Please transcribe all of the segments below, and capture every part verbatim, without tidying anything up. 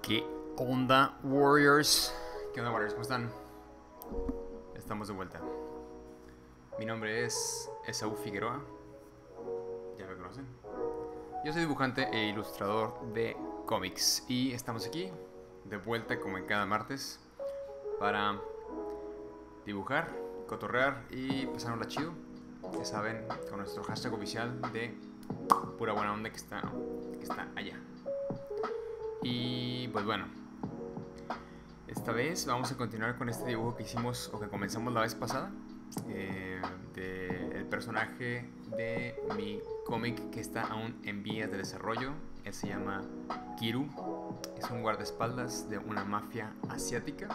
¿Qué onda, Warriors? ¿Qué onda, Warriors? ¿Cómo están? Estamos de vuelta. Mi nombre es Esaú Figueroa. Ya me conocen. Yo soy dibujante e ilustrador de cómics. Y estamos aquí, de vuelta como en cada martes, para dibujar, cotorrear y pasárnosla chido. Ya saben, con nuestro hashtag oficial de pura buena onda que está, que está allá. Y pues bueno, esta vez vamos a continuar con este dibujo que hicimos o que comenzamos la vez pasada, eh, del personaje de mi cómic que está aún en vías de desarrollo. Él se llama Kiru, es un guardaespaldas de una mafia asiática.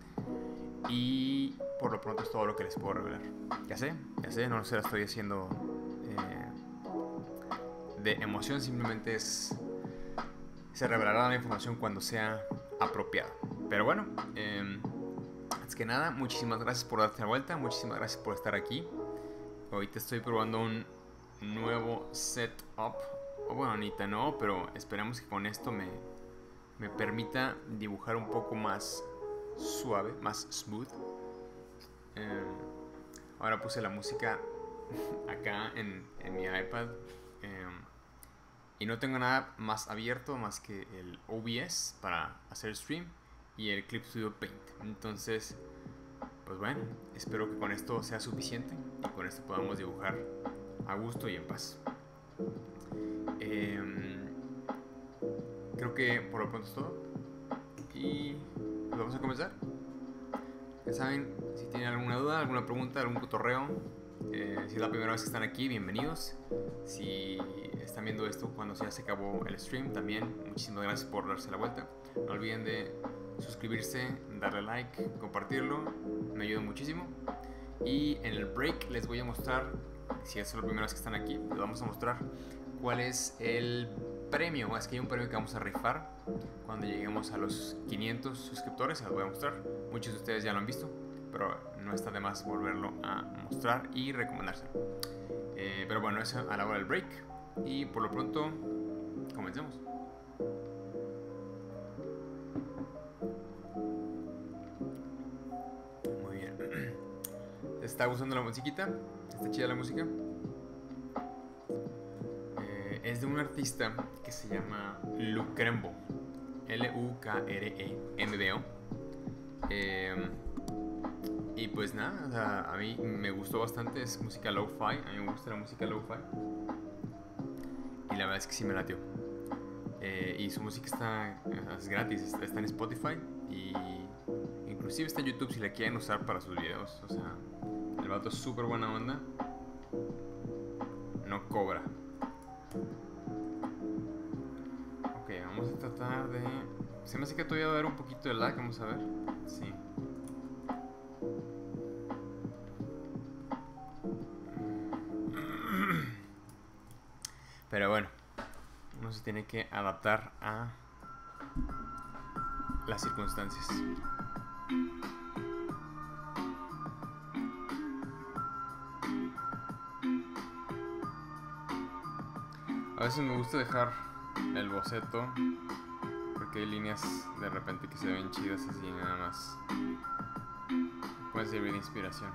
Y por lo pronto es todo lo que les puedo revelar. Ya sé, ya sé, no se la estoy haciendo eh, de emoción, simplemente es... se revelará la información cuando sea apropiado. Pero bueno, eh, antes que nada, muchísimas gracias por darte la vuelta, muchísimas gracias por estar aquí. Ahorita estoy probando un nuevo setup, o bueno, ni tan nuevo, pero esperemos que con esto me, me permita dibujar un poco más suave, más smooth. Eh, ahora puse la música acá en, en mi iPad. Eh, Y no tengo nada más abierto más que el O B S para hacer stream y el Clip Studio Paint. Entonces, pues bueno, espero que con esto sea suficiente y con esto podamos dibujar a gusto y en paz. Eh, creo que por lo pronto es todo. Y pues vamos a comenzar. Ya saben, si tienen alguna duda, alguna pregunta, algún cotorreo, eh, si es la primera vez que están aquí, bienvenidos. Si están viendo esto cuando ya se acabó el stream, también muchísimas gracias por darse la vuelta. No olviden de suscribirse, darle like, compartirlo, me ayuda muchísimo. Y en el break les voy a mostrar, si es la primera vez que están aquí, les vamos a mostrar cuál es el premio. Es que hay un premio que vamos a rifar cuando lleguemos a los quinientos suscriptores, se los voy a mostrar. Muchos de ustedes ya lo han visto, pero no está de más volverlo a mostrar y recomendárselo. Eh, pero bueno, eso a la hora del break. Y por lo pronto, comencemos. Muy bien. ¿Está gustando la musiquita? ¿Está chida la música? Eh, es de un artista que se llama Lucrembo. L U K R E M B O. Eh, y pues nada, o sea, a mí me gustó bastante. Es música lo-fi. A mí me gusta la música lo-fi. Y la verdad es que sí me latió. Eh, y su música está, es gratis, está, está en Spotify y inclusive está en YouTube si la quieren usar para sus videos. O sea, el vato es súper buena onda. No cobra. Ok, vamos a tratar de... Se me hace que todavía va a haber un poquito de lag, vamos a ver. Sí. Pero bueno, uno se tiene que adaptar a las circunstancias. A veces me gusta dejar el boceto porque hay líneas de repente que se ven chidas así nada más. Puede servir de inspiración.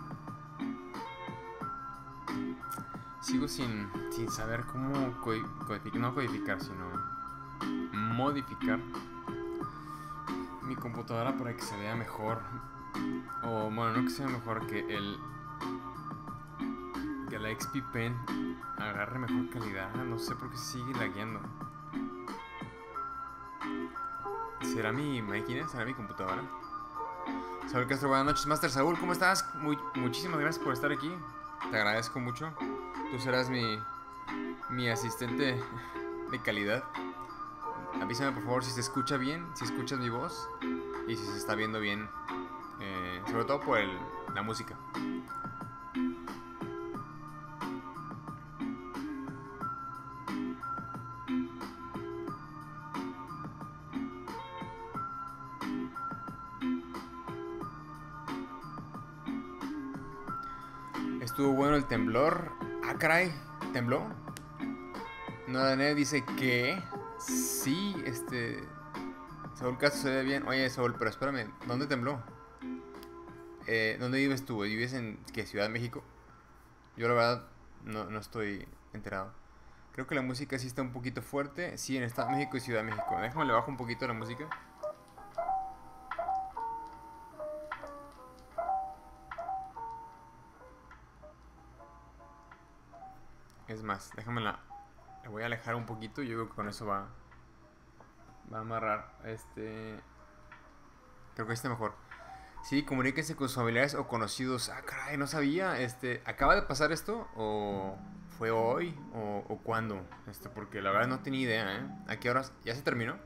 Sigo sin, sin saber cómo codificar, no codificar, sino modificar mi computadora para que se vea mejor. O bueno, no que sea mejor, que el que la X P Pen agarre mejor calidad. No sé por qué sigue lagueando. ¿Será mi máquina? ¿Será mi computadora? Saúl Castro, buenas noches. Master Saúl, ¿cómo estás? Muy, muchísimas gracias por estar aquí. Te agradezco mucho. Tú serás mi, mi asistente de calidad. Avísame por favor si se escucha bien, si escuchas mi voz y si se está viendo bien, eh, sobre todo por el, la música. Estuvo bueno el temblor. Ah, caray, ¿tembló? Nadané dice que sí, este... Saúl Castro se ve bien. Oye, Saúl, pero espérame, ¿dónde tembló? Eh, ¿Dónde vives tú? ¿Vives en qué, Ciudad de México? Yo la verdad no, no estoy enterado. Creo que la música sí está un poquito fuerte. Sí, en Estado de México y Ciudad de México. Déjame le bajo un poquito la música. Es más, déjame la... La voy a alejar un poquito. Yo creo que con eso va... Va a amarrar. Este... Creo que este mejor. Sí, comuníquense con sus familiares o conocidos. Ah, caray, no sabía. Este, ¿acaba de pasar esto? ¿O fue hoy? ¿O, o cuándo? Este, porque la verdad no tenía idea, ¿eh? ¿A qué horas? ¿Ya se terminó?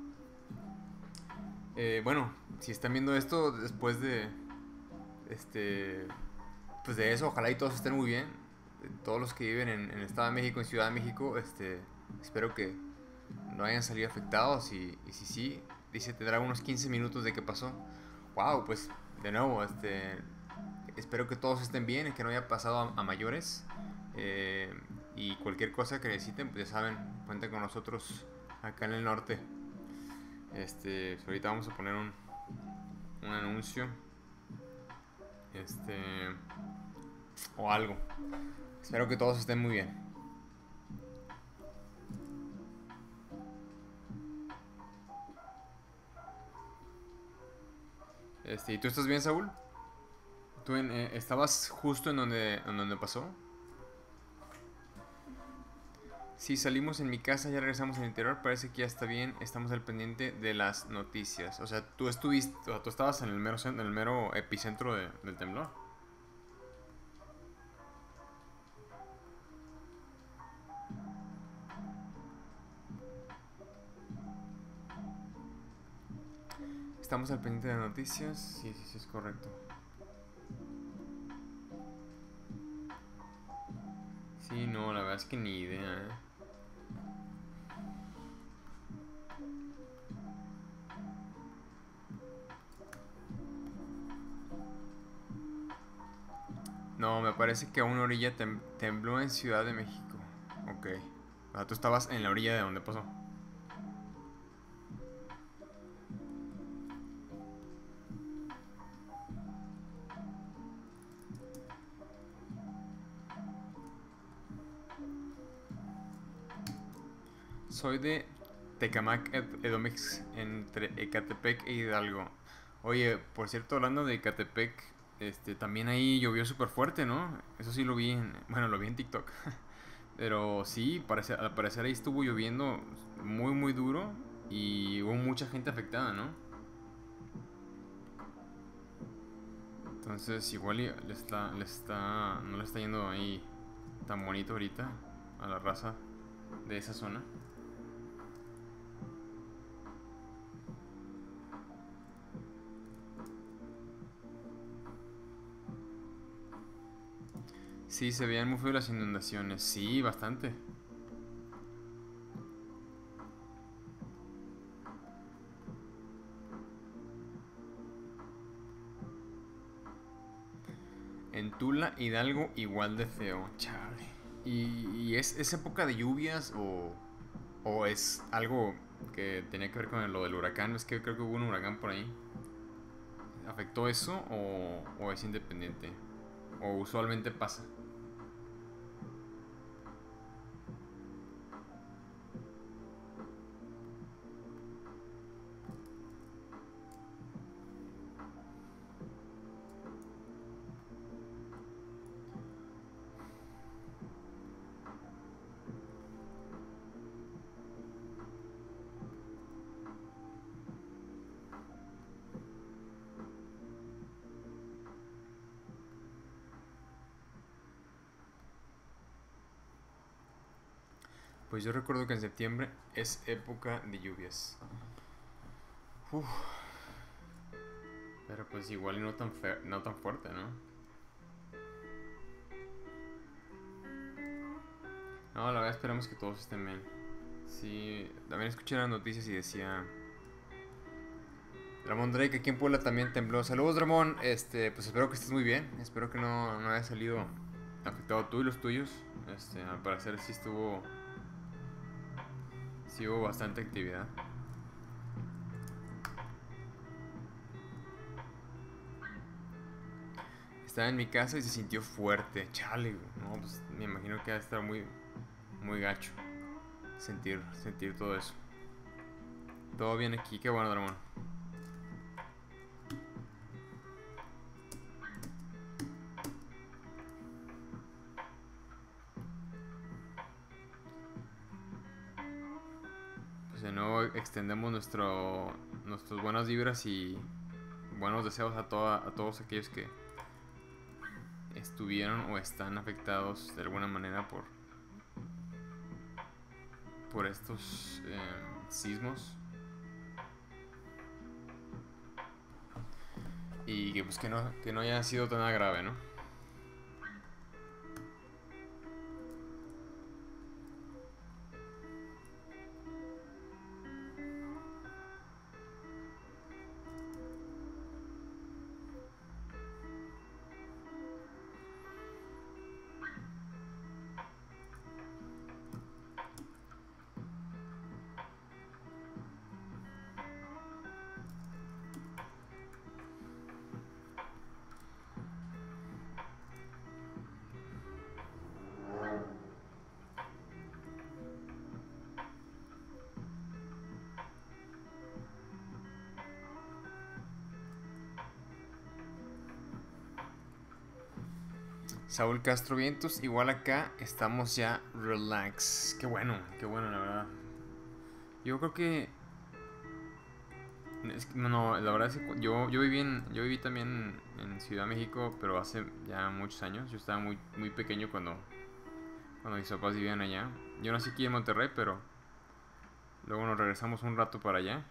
Eh, bueno, si están viendo esto después de... Este... Pues de eso, ojalá y todos estén muy bien. Todos los que viven en, en el Estado de México, en Ciudad de México, este... Espero que no hayan salido afectados y, y si sí, dice tendrá unos quince minutos de que pasó. Wow, pues de nuevo, este, espero que todos estén bien y que no haya pasado a, a mayores. Eh, y cualquier cosa que necesiten, pues ya saben, cuenten con nosotros acá en el norte. Este, pues ahorita vamos a poner un, un anuncio. Este, o algo. Espero que todos estén muy bien. Este, ¿y tú estás bien, Saúl? ¿Tú en, eh, estabas justo en donde, en donde pasó? Sí, salimos en mi casa, ya regresamos al interior, parece que ya está bien, estamos al pendiente de las noticias. O sea, tú estuviste, o sea, tú estabas en el mero, en el mero epicentro de- del temblor. Estamos al pendiente de las noticias, sí, sí, sí, es correcto. Sí, no, la verdad es que ni idea, ¿eh? No, me parece que a una orilla tem- tembló en Ciudad de México. Ok. O sea, tú estabas en la orilla de donde pasó. Soy de Tecamac, Ed- Edomex, entre Ecatepec e Hidalgo. Oye, por cierto, hablando de Ecatepec, este, también ahí llovió súper fuerte, ¿no? Eso sí lo vi en, bueno, lo vi en TikTok. Pero sí, parece, al parecer ahí estuvo lloviendo muy, muy duro y hubo mucha gente afectada, ¿no? Entonces, igual y le está, le está, no le está yendo ahí tan bonito ahorita a la raza de esa zona. Sí, se veían muy feas las inundaciones. Sí, bastante. En Tula, Hidalgo, igual de feo. Chale. ¿Y, y es, es época de lluvias o, o es algo que tenía que ver con lo del huracán? Es que creo que hubo un huracán por ahí. ¿Afectó eso o, o es independiente? ¿O usualmente pasa? Pues yo recuerdo que en septiembre es época de lluvias. Uf, pero pues igual y no tan, fe- no tan fuerte, ¿no? No, la verdad esperamos que todos estén bien. Sí, también escuché las noticias y decía Ramón Drake aquí en Puebla también tembló. Saludos, Ramón. Este, pues espero que estés muy bien. Espero que no, no haya salido afectado tú y los tuyos. Este, al parecer sí estuvo, sí hubo bastante actividad. Estaba en mi casa y se sintió fuerte. Chale, güey. No, pues me imagino que va a estar muy, muy gacho sentir, sentir todo eso. Todo bien aquí, qué bueno, Dramón. Pues de nuevo extendemos nuestro, nuestras buenas vibras y buenos deseos a, toda, a todos aquellos que estuvieron o están afectados de alguna manera por, por estos eh, sismos. Y que pues que no, que no haya sido tan grave, ¿no? Saúl Castro Vientos, igual acá estamos ya relax. Qué bueno, qué bueno, la verdad. Yo creo que. Es que- no, la verdad es que yo, yo viví en, yo viví también en Ciudad de México, pero hace ya muchos años. Yo estaba muy, muy pequeño cuando, cuando mis papás vivían allá. Yo nací aquí en Monterrey, pero luego nos regresamos un rato para allá.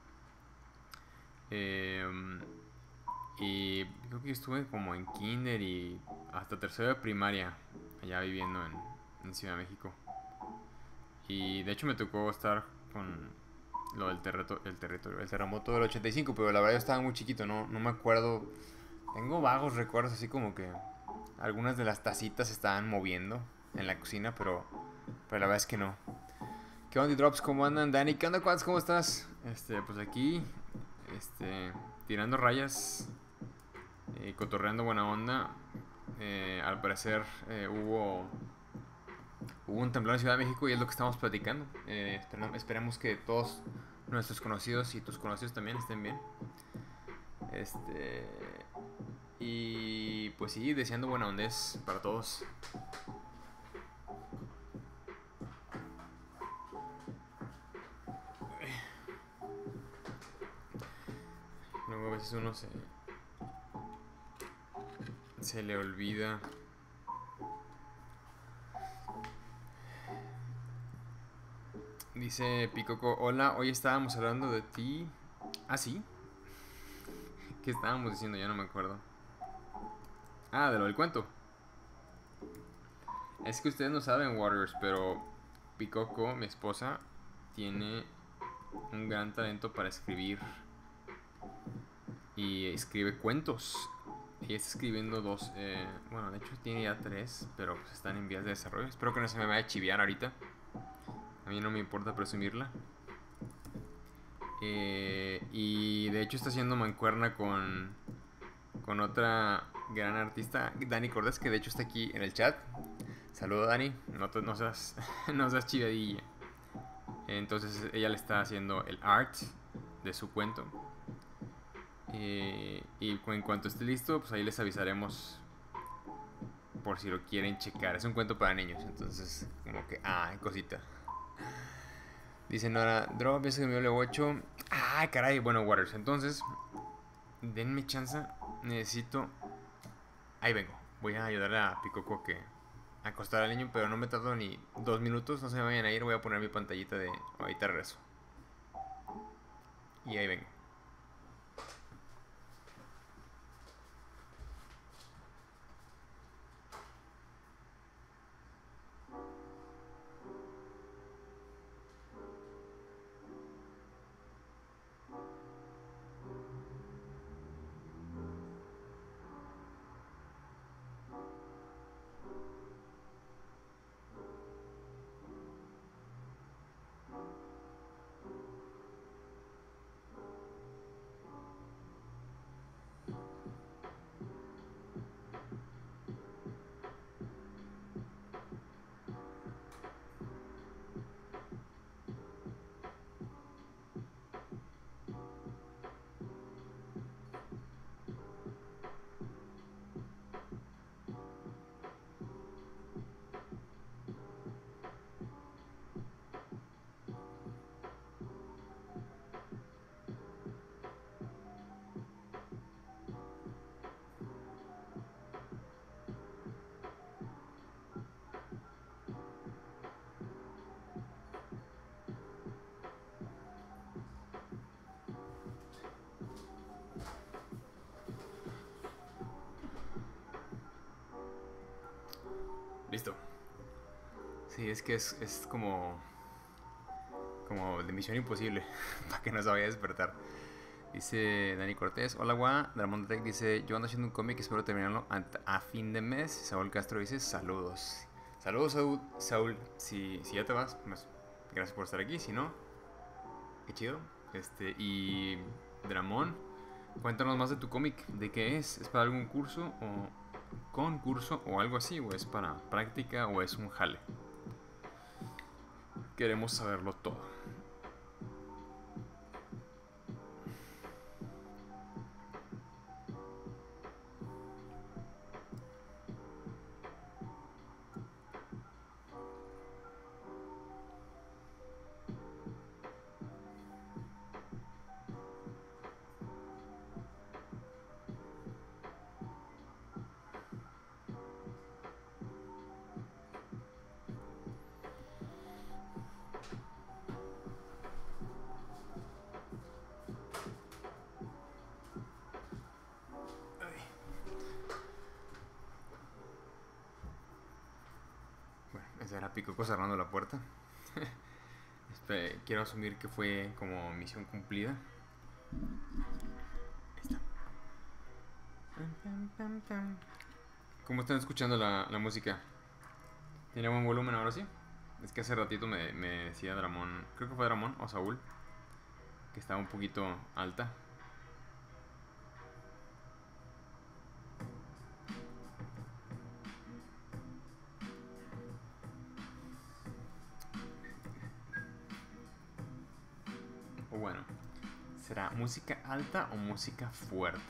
Eh, y creo que estuve como en kinder y hasta tercero de primaria allá viviendo en, en Ciudad de México. Y de hecho me tocó estar con lo del terreto, el territorio, el terremoto del ochenta y cinco, pero la verdad yo estaba muy chiquito, no, no me acuerdo. Tengo vagos recuerdos así como que algunas de las tacitas se estaban moviendo en la cocina, pero, pero la verdad es que no. ¿Qué onda, Drops? ¿Cómo andan? Dani, ¿qué onda, Quads? ¿Cómo estás? Este, pues aquí, este, tirando rayas, eh, cotorreando buena onda. Eh, al parecer eh, hubo hubo un temblor en Ciudad de México y es lo que estamos platicando. Eh, esperemos que todos nuestros conocidos y tus conocidos también estén bien. Este. Y pues sí, deseando buena ondez para todos. Luego a veces uno se. Se le olvida. Dice Picoco, hola, hoy estábamos hablando de ti. Ah, sí. ¿Qué estábamos diciendo? Ya no me acuerdo. Ah, de lo del cuento. Es que ustedes no saben, Warriors, pero Picoco, mi esposa, tiene un gran talento para escribir. Y escribe cuentos. Y está escribiendo dos. Eh, bueno, de hecho tiene ya tres, pero pues están en vías de desarrollo. Espero que no se me vaya a chiviar ahorita. A mí no me importa presumirla. Eh, y de hecho está haciendo mancuerna con, con otra gran artista, Dani Cortés, que de hecho está aquí en el chat. Saludos, Dani. No, te, no seas, no seas chiviadilla. Entonces ella le está haciendo el art de su cuento. Eh, y en cuanto esté listo, pues ahí les avisaremos por si lo quieren checar. Es un cuento para niños, entonces como que, ah, cosita. Dice Nora, Drop, ese que me dio ocho. Ah, caray, bueno, Waters, entonces, denme chance, necesito... Ahí vengo, voy a ayudar a Picoco que a acostar al niño, pero no me tardo ni dos minutos, no se me vayan a ir, voy a poner mi pantallita de ahorita regreso. Y ahí vengo. Sí, es que es, es como, como de Misión Imposible, para que no se vaya a despertar. Dice Dani Cortés, hola Gua, Dramón Tech dice, yo ando haciendo un cómic, espero terminarlo a, a fin de mes. Saúl Castro dice, saludos. Saludos Saúl, Saúl. Si, si ya te vas, pues gracias por estar aquí, si no, qué chido. Este, y Dramón, cuéntanos más de tu cómic, ¿de qué es? ¿Es para algún curso o concurso o algo así? ¿O es para práctica o es un jale? Queremos saberlo todo. Ese era Picoco cerrando la puerta. Este, quiero asumir que fue como misión cumplida. Ahí está. ¿Cómo están escuchando la, la música? ¿Tiene buen volumen ahora sí? Es que hace ratito me, me decía Dramón, creo que fue Dramón o Saúl, que estaba un poquito alta. O bueno, ¿será música alta o música fuerte?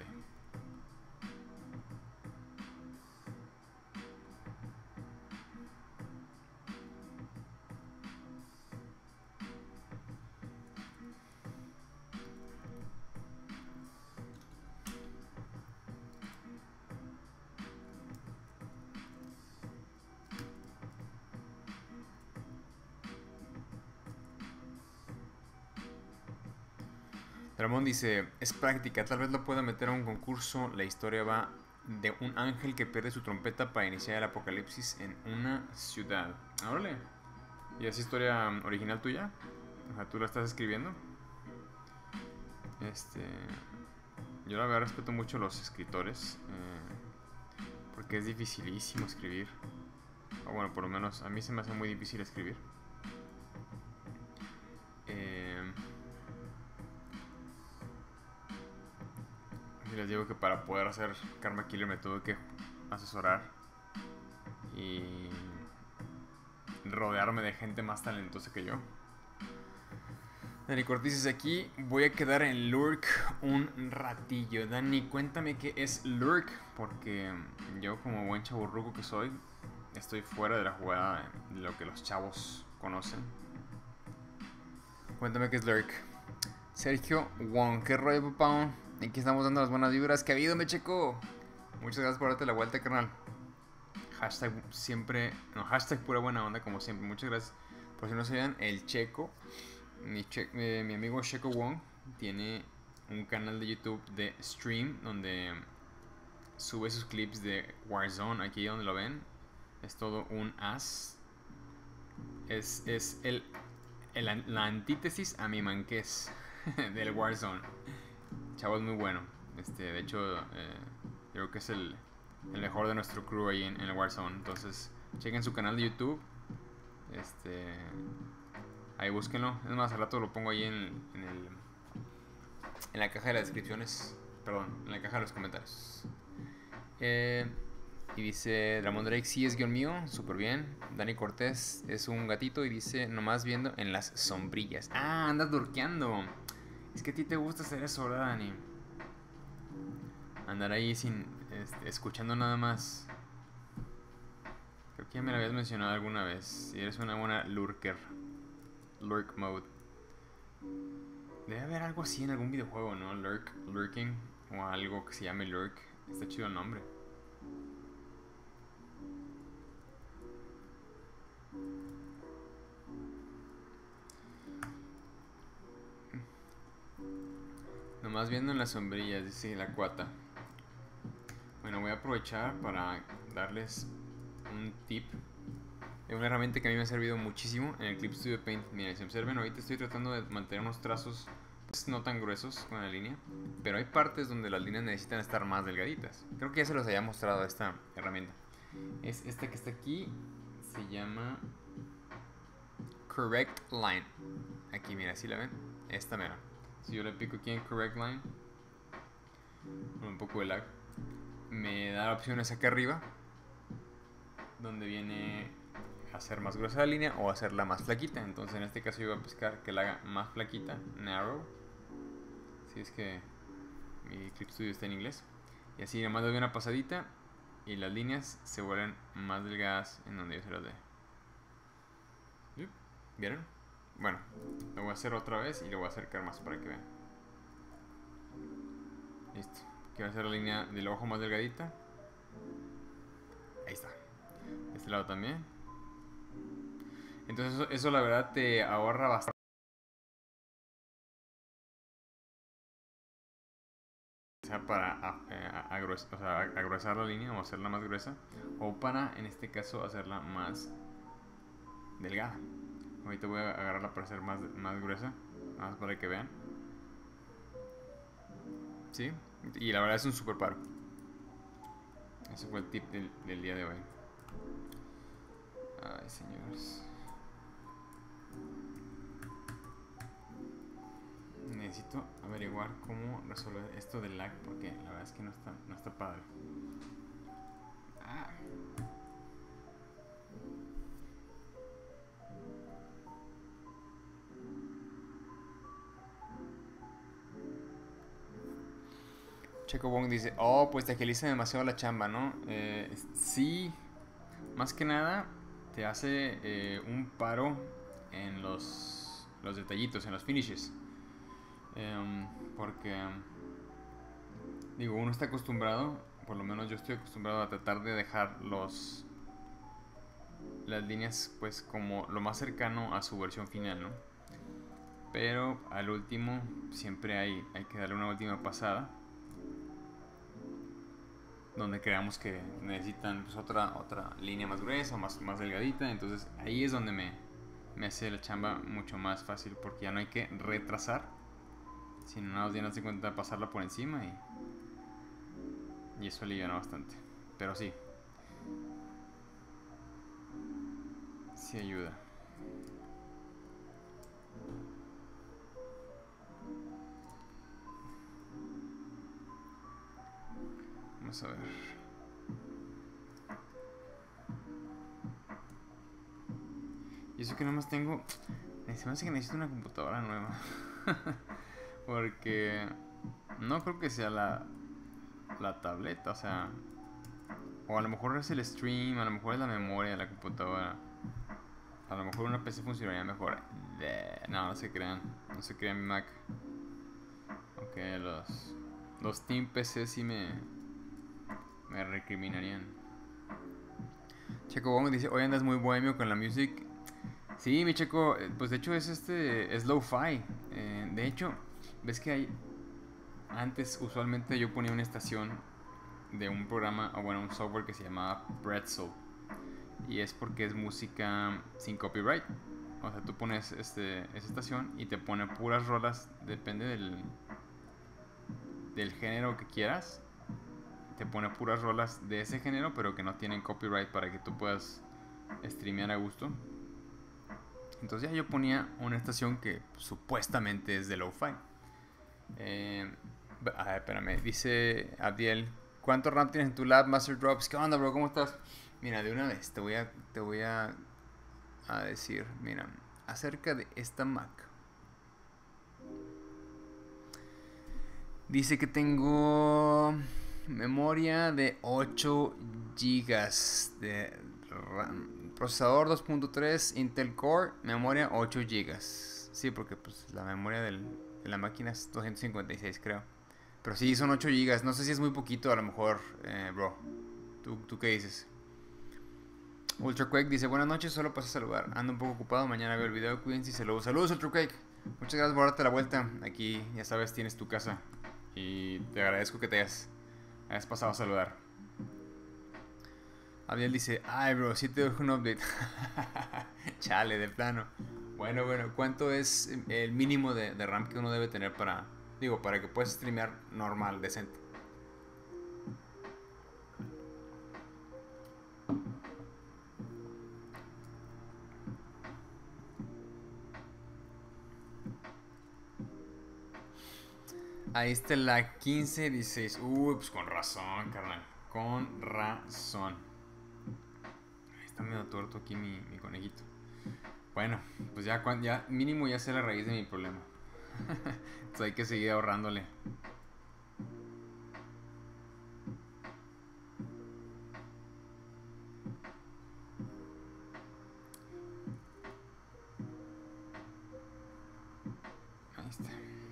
Ramón dice, es práctica, tal vez lo pueda meter a un concurso. La historia va de un ángel que pierde su trompeta para iniciar el apocalipsis en una ciudad. Órale. ¿Y es historia original tuya? O sea, ¿tú la estás escribiendo? Este... Yo la verdad respeto mucho a los escritores. Eh, porque es dificilísimo escribir. O bueno, por lo menos a mí se me hace muy difícil escribir. Eh... Y les digo que para poder hacer Karma Killer me tuve que asesorar y rodearme de gente más talentosa que yo. Dani Cortés dice aquí, voy a quedar en Lurk un ratillo. Dani, cuéntame qué es Lurk, porque yo como buen chaburruco que soy, estoy fuera de la jugada de lo que los chavos conocen. Cuéntame qué es Lurk. Sergio Wong, qué rollo, papá. Aquí estamos dando las buenas vibras. ¿Qué ha habido, me checo? Muchas gracias por darte la vuelta, carnal. Hashtag siempre, no, hashtag pura buena onda, como siempre. Muchas gracias. Por si no sabían, el Checo, mi, che, eh, mi amigo Checo Wong, tiene un canal de YouTube de stream donde sube sus clips de Warzone. Aquí donde lo ven, es todo un as. Es, es el, el, la antítesis a mi manqués del Warzone. Chavo es muy bueno. Este, de hecho, eh, creo que es el, el mejor de nuestro crew ahí en, en el Warzone. Entonces, chequen su canal de YouTube. Este, ahí búsquenlo. Es más, al rato lo pongo ahí en, en, el, en la caja de las descripciones. Perdón, en la caja de los comentarios. Eh, y dice Dramón Drake, sí es guión mío, súper bien. Dani Cortés es un gatito y dice, nomás viendo en las sombrillas. Ah, andas durqueando. Es que a ti te gusta hacer eso, ¿verdad, Dani? Andar ahí sin este, escuchando nada más. Creo que ya me lo habías mencionado alguna vez. Si eres una buena lurker. Lurk mode. Debe haber algo así en algún videojuego, ¿no? Lurk, lurking. O algo que se llame lurk. Está chido el nombre. Nomás viendo en las sombrillas, dice la cuata. Bueno, voy a aprovechar para darles un tip Es una herramienta que a mí me ha servido muchísimo en el Clip Studio Paint. Miren, si observen, ahorita estoy tratando de mantener unos trazos pues, no tan gruesos con la línea, pero hay partes donde las líneas necesitan estar más delgaditas. Creo que ya se los había mostrado esta herramienta. Es esta que está aquí, se llama Correct Line. Aquí, mira, ¿sí la ven? Esta mera. Si yo le pico aquí en Correct Line, con un poco de lag, me da opciones acá arriba, donde viene hacer más gruesa la línea o hacerla más flaquita. Entonces en este caso yo voy a buscar que la haga más flaquita, narrow, si es que mi Clip Studio está en inglés, y así nomás doy una pasadita y las líneas se vuelven más delgadas en donde yo se las dé. ¿Vieron? Bueno, lo voy a hacer otra vez y lo voy a acercar más para que vean. Listo. Aquí va a ser la línea del ojo más delgadita. Ahí está. Este lado también. Entonces eso, eso la verdad te ahorra bastante. O sea, para eh, agrues, o sea, agruesar la línea o hacerla más gruesa. O para, en este caso, hacerla más delgada. Ahorita voy a agarrarla para hacer más, más gruesa. Nada más para que vean. ¿Sí? Y la verdad es un super paro. Ese fue el tip del, del día de hoy. Ay, señores. Necesito averiguar cómo resolver esto del lag porque la verdad es que no está, no está padre. Ah. Checo Wong dice, oh, pues te agiliza demasiado la chamba, ¿no? Eh, sí, más que nada te hace eh, un paro en los, los detallitos, en los finishes. Eh, porque, digo, uno está acostumbrado, por lo menos yo estoy acostumbrado a tratar de dejar los las líneas pues como lo más cercano a su versión final, ¿no? Pero al último siempre hay, hay que darle una última pasada donde creamos que necesitan pues, otra, otra línea más gruesa, más, más delgadita. Entonces ahí es donde me, me hace la chamba mucho más fácil porque ya no hay que retrasar, sino nada más ya no se cuenta pasarla por encima y, y eso alivia bastante. Pero sí, sí ayuda. Vamos a ver. Y eso que nada más tengo. Se me hace que necesito una computadora nueva. Porque no creo que sea la, la tableta, o sea. O a lo mejor es el stream, a lo mejor es la memoria de la computadora. A lo mejor una P C funcionaría mejor. No, no se crean. No se crean mi Mac. Ok, los. Los Team P C sí me. Me recriminarían. Checo Wong dice, hoy andas muy bohemio con la music. Sí, mi Checo, pues de hecho es este, es lo-fi. Eh, de hecho, ves que hay, antes usualmente yo ponía una estación de un programa, o bueno, un software que se llamaba Pretzel. Y es porque es música sin copyright. O sea, tú pones este, esa estación y te pone puras rolas, depende del, del género que quieras. Te pone puras rolas de ese género, pero que no tienen copyright para que tú puedas streamear a gusto. Entonces ya yo ponía una estación que supuestamente es de lo-fi. Eh, a ver, espérame, dice Abdiel, ¿cuánto RAM tienes en tu lab, Master Drops? ¿Qué onda, bro? ¿Cómo estás? Mira, de una vez te voy a, te voy a, a decir, mira, acerca de esta Mac. Dice que tengo memoria de ocho gigas de RAM. Procesador dos punto tres, Intel Core, memoria ocho gigas. Sí, porque pues la memoria del, de la máquina es doscientos cincuenta y seis, creo. Pero sí, son ocho gigas. No sé si es muy poquito, a lo mejor, eh, bro. ¿Tú, ¿Tú qué dices? UltraQuake dice, buenas noches, solo pasé a saludar. Ando un poco ocupado, mañana veo el video, cuídense y saludos. Saludos, UltraQuake. Muchas gracias por darte la vuelta. Aquí, ya sabes, tienes tu casa. Y te agradezco que te hayas, hayas pasado a saludar. Abiel dice, ay bro, sí te dejo un update. Chale, de plano. Bueno, bueno, ¿cuánto es el mínimo de, de RAM que uno debe tener para, digo, para que puedas streamear normal, decente? Ahí está la quince dieciséis. Uy, pues con razón, carnal. Con razón. Ahí está medio tuerto aquí mi, mi conejito. Bueno, pues ya, ya mínimo ya sé la raíz de mi problema. Entonces hay que seguir ahorrándole. Ahí está.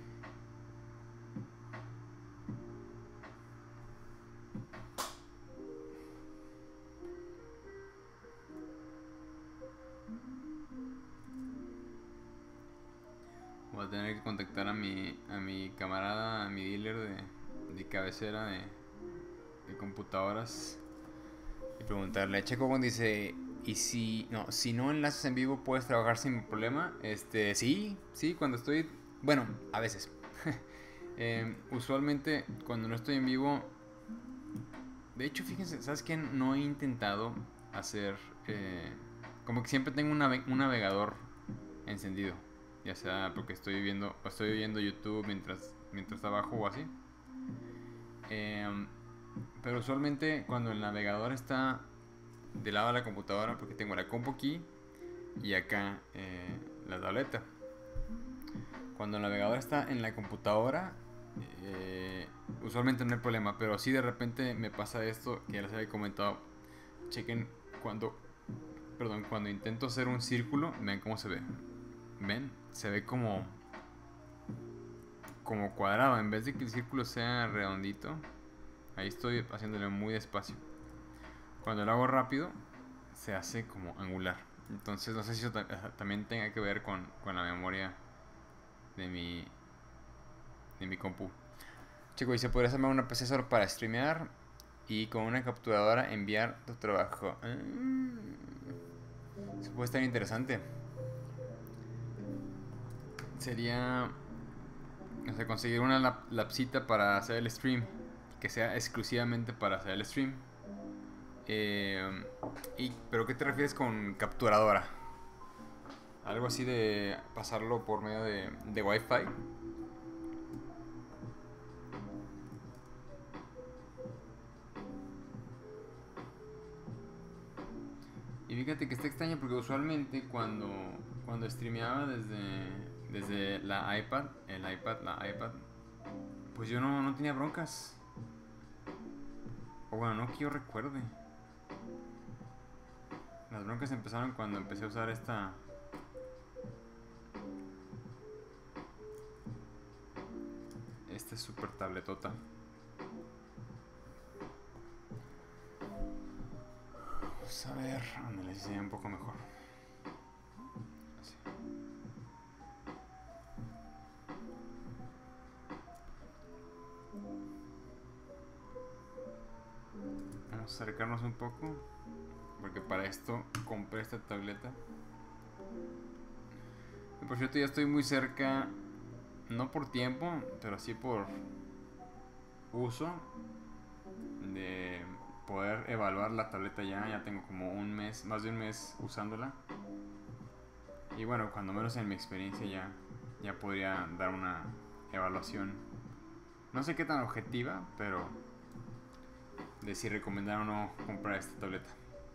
Voy a tener que contactar a mi, a mi camarada, a mi dealer de, de cabecera de, de computadoras y preguntarle. Checo cuando dice, y si no, si no enlaces en vivo puedes trabajar sin problema. Este, sí, sí, cuando estoy, bueno, a veces. eh, usualmente cuando no estoy en vivo, de hecho, fíjense, ¿sabes qué? No he intentado hacer, eh, como que siempre tengo un, nave un navegador encendido. Ya sea porque estoy viendo, estoy viendo YouTube mientras, mientras trabajo o así. Eh, pero usualmente cuando el navegador está del lado de la computadora, porque tengo la compu aquí y acá eh, la tableta. Cuando el navegador está en la computadora, eh, usualmente no hay problema, pero sí de repente me pasa esto que ya les había comentado. Chequen cuando, perdón, cuando intento hacer un círculo, vean cómo se ve. ¿Ven? Se ve como como cuadrado. En vez de que el círculo sea redondito, ahí estoy haciéndole muy despacio. Cuando lo hago rápido, se hace como angular. Entonces no sé si eso también tenga que ver con, con la memoria de mi de mi compu. Chico, dice, podrías armar una P C solo para streamear y con una capturadora enviar tu trabajo. Mm. Eso puede estar interesante. Sería, no sé, conseguir una lap lapsita para hacer el stream, que sea exclusivamente para hacer el stream. Eh, y, ¿pero qué te refieres con capturadora? Algo así de pasarlo por medio de, de Wi-Fi. Y fíjate que está extraño porque usualmente cuando, cuando streameaba desde, desde la iPad, el iPad, la iPad, pues yo no, no tenía broncas. O bueno, no que yo recuerde. Las broncas empezaron cuando empecé a usar esta... Esta super tabletota. Vamos a ver, ándale, si se ve un poco mejor. Así. Vamos a acercarnos un poco, porque para esto compré esta tableta. Y por cierto, ya estoy muy cerca, no por tiempo, pero sí por uso, de poder evaluar la tableta ya. Ya tengo como un mes, más de un mes usándola. Y bueno, cuando menos en mi experiencia ya, ya podría dar una evaluación. No sé qué tan objetiva, pero de si recomendar o no comprar esta tableta.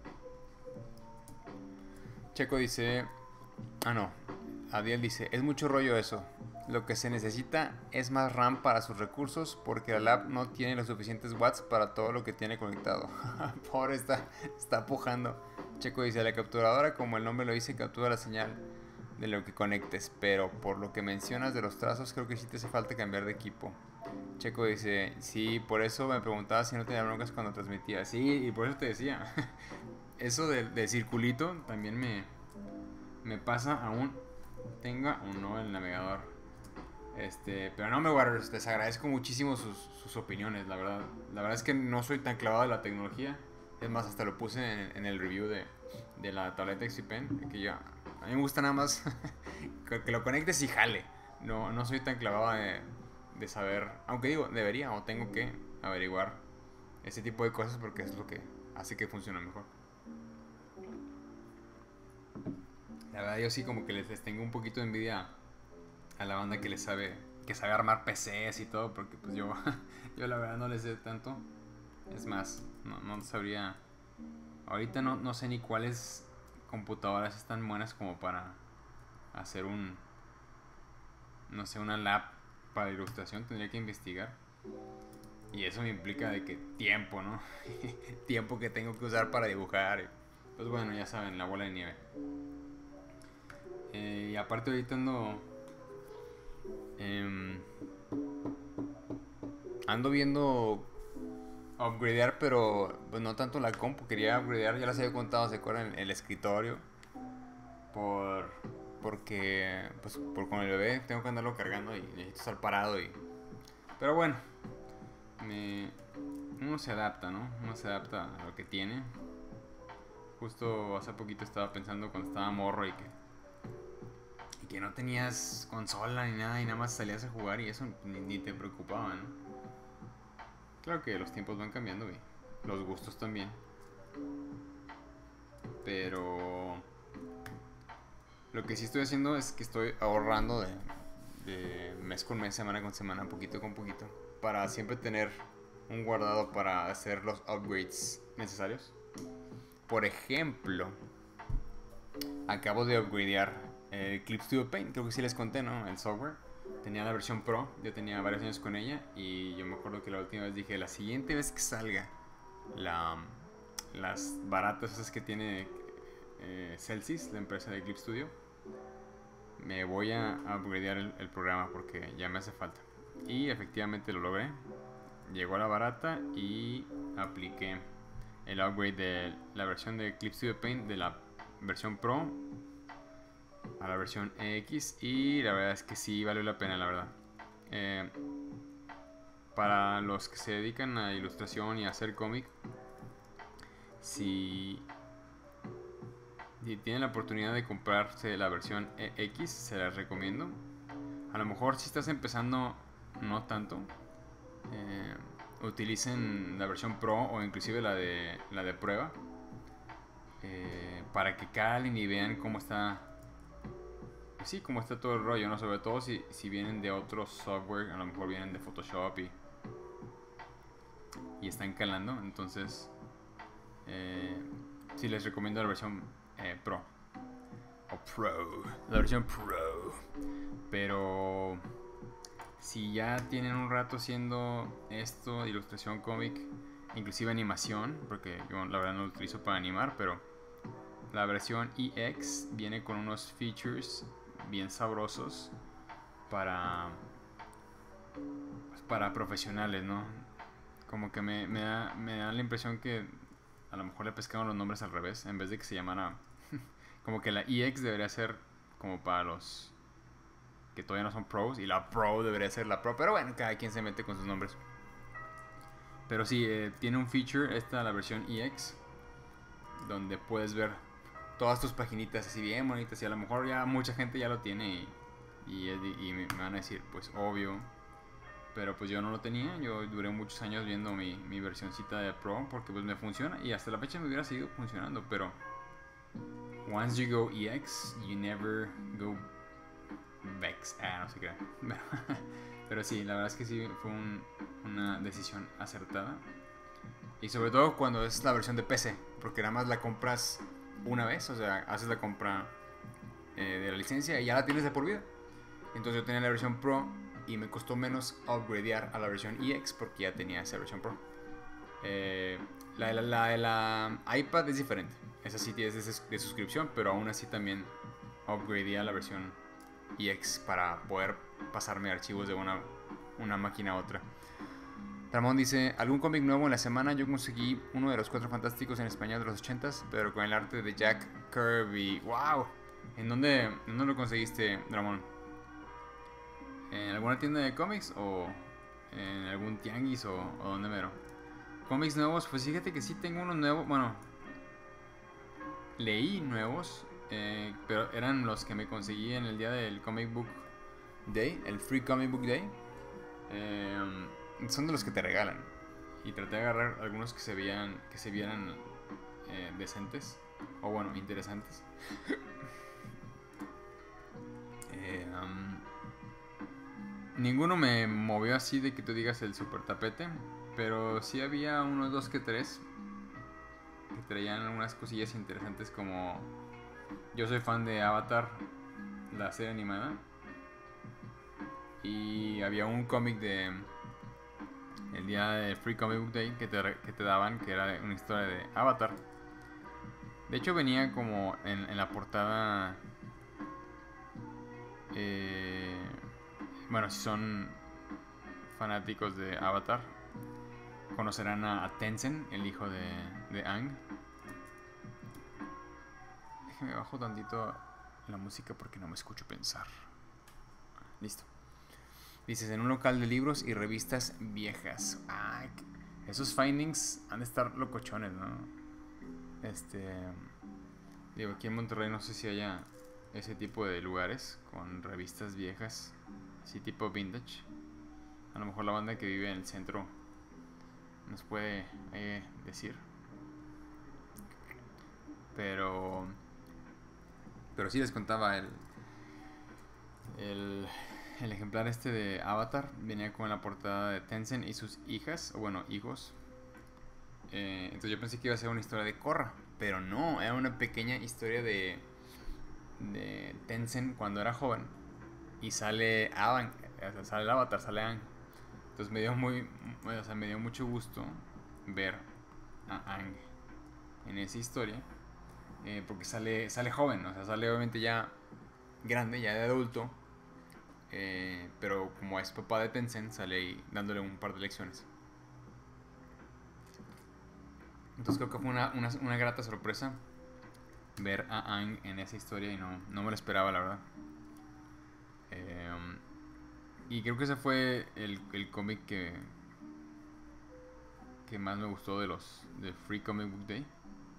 Checo dice... Ah, no. Adiel dice, es mucho rollo eso. Lo que se necesita es más RAM para sus recursos porque la lab no tiene los suficientes watts para todo lo que tiene conectado. Pobre, está, está pujando. Checo dice, la capturadora, como el nombre lo dice, captura la señal de lo que conectes, pero por lo que mencionas de los trazos, creo que sí te hace falta cambiar de equipo. Checo dice, sí, por eso me preguntaba si no tenía broncas cuando transmitía. Sí, y por eso te decía. Eso del, del circulito también me, me pasa aún tenga o no el navegador. Este, pero no, me Waters, les agradezco muchísimo sus, sus opiniones, la verdad. La verdad es que no soy tan clavado de la tecnología, Es más, hasta lo puse en, en el review de, de la tableta X P Pen, que yo, a mí me gusta nada más que, que lo conectes y jale. No, no soy tan clavado de, de saber, aunque digo, debería o tengo que averiguar ese tipo de cosas porque es lo que hace que funcione mejor. La verdad yo sí como que les, les tengo un poquito de envidia a la banda que le sabe, que sabe armar P Cs y todo, porque pues yo, yo la verdad no les sé tanto. Es más, no, no sabría, ahorita no, no sé ni cuáles computadoras están buenas como para hacer un, no sé, una lab para ilustración, tendría que investigar. Y eso me implica de que tiempo, ¿no? Tiempo que tengo que usar para dibujar. Pues bueno, ya saben, la bola de nieve. Eh, y aparte ahorita ando... Eh, ando viendo upgradear, pero pues no tanto la compu. Quería upgradear, ya les había contado, ¿se acuerdan? El escritorio. Por... Porque, pues, por con el bebé tengo que andarlo cargando y necesito estar parado y... Pero bueno, me... uno se adapta, ¿no? Uno se adapta a lo que tiene. Justo hace poquito estaba pensando cuando estaba morro y que... Y que no tenías consola ni nada y nada más salías a jugar y eso ni, ni te preocupaba, ¿no? Claro que los tiempos van cambiando y los gustos también. Pero... Lo que sí estoy haciendo es que estoy ahorrando de, de mes con mes, semana con semana, poquito con poquito, para siempre tener un guardado para hacer los upgrades necesarios. Por ejemplo, acabo de upgradear el Clip Studio Paint, creo que sí les conté, ¿no? El software. Tenía la versión Pro, yo tenía varios años con ella y yo me acuerdo que la última vez dije, la siguiente vez que salga la, las baratas esas que tiene eh, Celsius, la empresa de Clip Studio, me voy a upgradear el, el programa porque ya me hace falta. Y efectivamente lo logré. Llegó a la barata y apliqué el upgrade de la versión de Clip Studio Paint de la versión Pro a la versión X y la verdad es que sí valió la pena, la verdad. Eh, para los que se dedican a ilustración y a hacer cómic, si, si tienen la oportunidad de comprarse la versión X, se las recomiendo. A lo mejor si estás empezando, no tanto. Eh, utilicen la versión Pro o inclusive la de, la de prueba. Eh, para que calen y vean cómo está. Sí, cómo está todo el rollo, ¿no? Sobre todo si, si vienen de otro software, a lo mejor vienen de Photoshop y, y están calando. Entonces, eh, sí les recomiendo la versión eh, Pro. O Pro. La versión Pro. Pero si ya tienen un rato haciendo esto, ilustración cómic, inclusive animación, porque yo la verdad no lo utilizo para animar, pero la versión E X viene con unos features bien sabrosos para para profesionales, ¿no? Como que me, me, da, me da la impresión que a lo mejor le pescaron los nombres al revés, en vez de que se llamara como que la E X debería ser como para los que todavía no son pros y la Pro debería ser la Pro, pero bueno, cada quien se mete con sus nombres. Pero sí, eh, tiene un feature, esta la versión E X, donde puedes ver todas tus paginitas así bien bonitas y a lo mejor ya mucha gente ya lo tiene y, y, y me van a decir, pues obvio, pero pues yo no lo tenía. Yo duré muchos años viendo mi, mi versioncita de Pro porque pues me funciona y hasta la fecha me hubiera seguido funcionando, pero once you go E X, you never go back. Ah, no sé qué. Pero sí, la verdad es que sí fue un, una decisión acertada. Y sobre todo cuando es la versión de P C, porque nada más la compras una vez, o sea, haces la compra eh, de la licencia y ya la tienes de por vida. Entonces yo tenía la versión Pro y me costó menos upgradear a la versión E X porque ya tenía esa versión Pro. Eh, la, la, la, la iPad es diferente, esa sí es de, de suscripción, pero aún así también upgradeé a la versión E X para poder pasarme archivos de una, una máquina a otra. Ramón dice, ¿algún cómic nuevo en la semana? Yo conseguí uno de los Cuatro Fantásticos en español de los ochentas, pero con el arte de Jack Kirby. ¡Wow! ¿En dónde, ¿en dónde lo conseguiste, Ramón? ¿En alguna tienda de cómics o en algún tianguis o, o dónde mero? cómics nuevos, pues fíjate que sí tengo unos nuevos, bueno, leí nuevos, eh, pero eran los que me conseguí en el día del Comic Book Day, el Free Comic Book Day. Eh, son de los que te regalan. Y traté de agarrar algunos que se veían, que se vieran eh, decentes, o bueno, interesantes. eh, um, ninguno me movió así de que tú digas el super tapete, pero sí había unos dos que tres que traían algunas cosillas interesantes, como yo soy fan de Avatar, la serie animada, y había un cómic de el día de Free Comic Book Day que te, que te daban, que era una historia de Avatar. De hecho venía como en, en la portada, eh, bueno, si son fanáticos de Avatar conocerán a, a Tencent, el hijo de, de Aang. Déjame bajo tantito la música porque no me escucho pensar. Listo. Dices, en un local de libros y revistas viejas. Ah, esos findings han de estar locochones, ¿no? Este... Digo, aquí en Monterrey no sé si haya ese tipo de lugares con revistas viejas, así tipo vintage. A lo mejor la banda que vive en el centro nos puede eh, decir. Pero... Pero sí les contaba el... El... El ejemplar este de Avatar venía con la portada de Tencent y sus hijas, o bueno, hijos. Eh, entonces yo pensé que iba a ser una historia de Korra, pero no, era una pequeña historia de, de Tencent cuando era joven. Y sale Aang, o sea, sale el Avatar, sale Aang. Entonces me dio muy, o sea, me dio mucho gusto ver a Aang en esa historia, eh, porque sale, sale joven, o sea, sale obviamente ya grande, ya de adulto. Eh, pero como es papá de Tencent, sale ahí dándole un par de lecciones. Entonces creo que fue una, una, una grata sorpresa ver a Aang en esa historia y no, no me lo esperaba, la verdad. Eh, y creo que ese fue el, el cómic que, que más me gustó de los de Free Comic Book Day.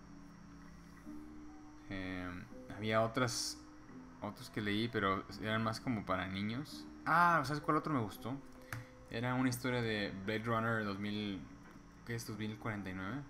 Eh, había otras otros que leí, pero eran más como para niños. Ah, ¿sabes cuál otro me gustó? Era una historia de Blade Runner dos mil... ¿Qué es? dos mil cuarenta y nueve.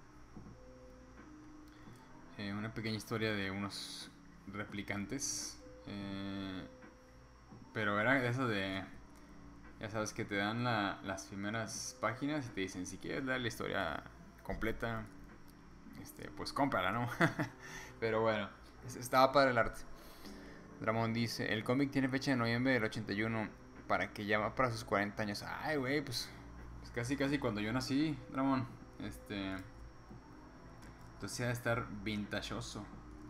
Eh, una pequeña historia de unos replicantes. Eh, pero era de eso de... Ya sabes que te dan la, las primeras páginas y te dicen, si quieres leer la historia completa, este, pues cómprala, ¿no? Pero bueno, estaba padre el arte. Ramón dice, el cómic tiene fecha de noviembre del ochenta y uno, para que ya va para sus cuarenta años. Ay, güey, pues, pues casi casi cuando yo nací, Ramón. Este... Entonces ha de estar vintageoso.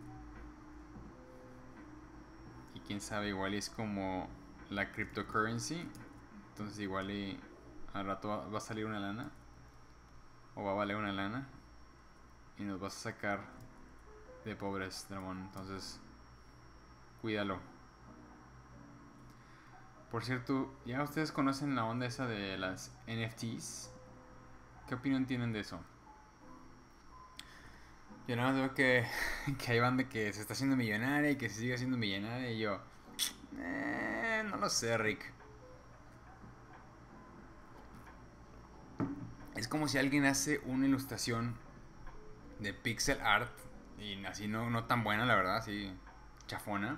Y quién sabe, igual es como la cryptocurrency. Entonces igual y al rato va, va a salir una lana. O va a valer una lana. Y nos vas a sacar de pobres, Ramón. Entonces... cuídalo. Por cierto, ¿ya ustedes conocen la onda esa de las N F Ts? ¿Qué opinión tienen de eso? Yo nada más veo que, que hay banda que se está haciendo millonaria y que se sigue haciendo millonaria y yo... Eh, no lo sé, Rick. Es como si alguien hace una ilustración de pixel art y así no, no tan buena, la verdad, así chafona.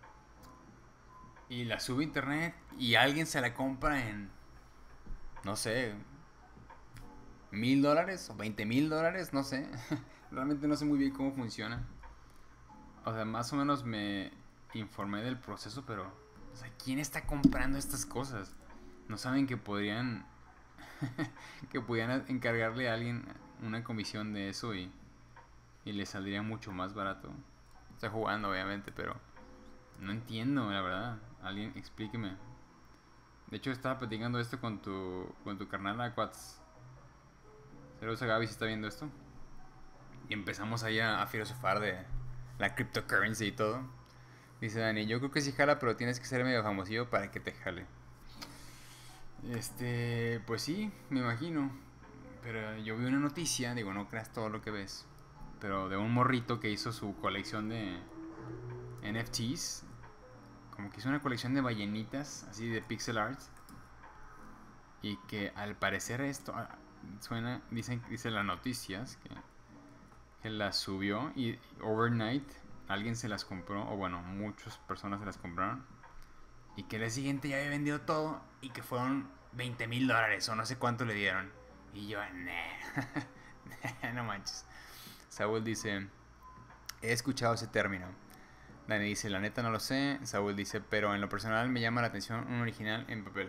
Y la sube a internet y alguien se la compra en, no sé, mil dólares o veinte mil dólares, no sé. Realmente no sé muy bien cómo funciona. O sea, más o menos me informé del proceso, pero, o sea, ¿quién está comprando estas cosas? No saben que podrían, que podrían encargarle a alguien una comisión de eso y, y le saldría mucho más barato. Está jugando, obviamente, pero no entiendo, la verdad. Alguien explíqueme. De hecho, estaba platicando esto con tu, con tu carnal Aquats. Saludos a Gaby si está viendo esto. Y empezamos ahí a, a filosofar de la cryptocurrency y todo. Dice Dani, yo creo que sí jala, pero tienes que ser medio famosillo para que te jale. Este, pues sí, me imagino. pero yo vi una noticia, digo, no creas todo lo que ves, pero de un morrito que hizo su colección de N F Ts, como que hizo una colección de ballenitas, así de pixel art, y que al parecer esto suena, dicen, dice las noticias que, que las subió y overnight alguien se las compró, o bueno, muchas personas se las compraron, y que el día siguiente ya había vendido todo y que fueron veinte mil dólares o no sé cuánto le dieron. Y yo, nah, no manches. Saúl dice, he escuchado ese término. Dani dice, la neta no lo sé. Saúl dice, pero en lo personal me llama la atención un original en papel.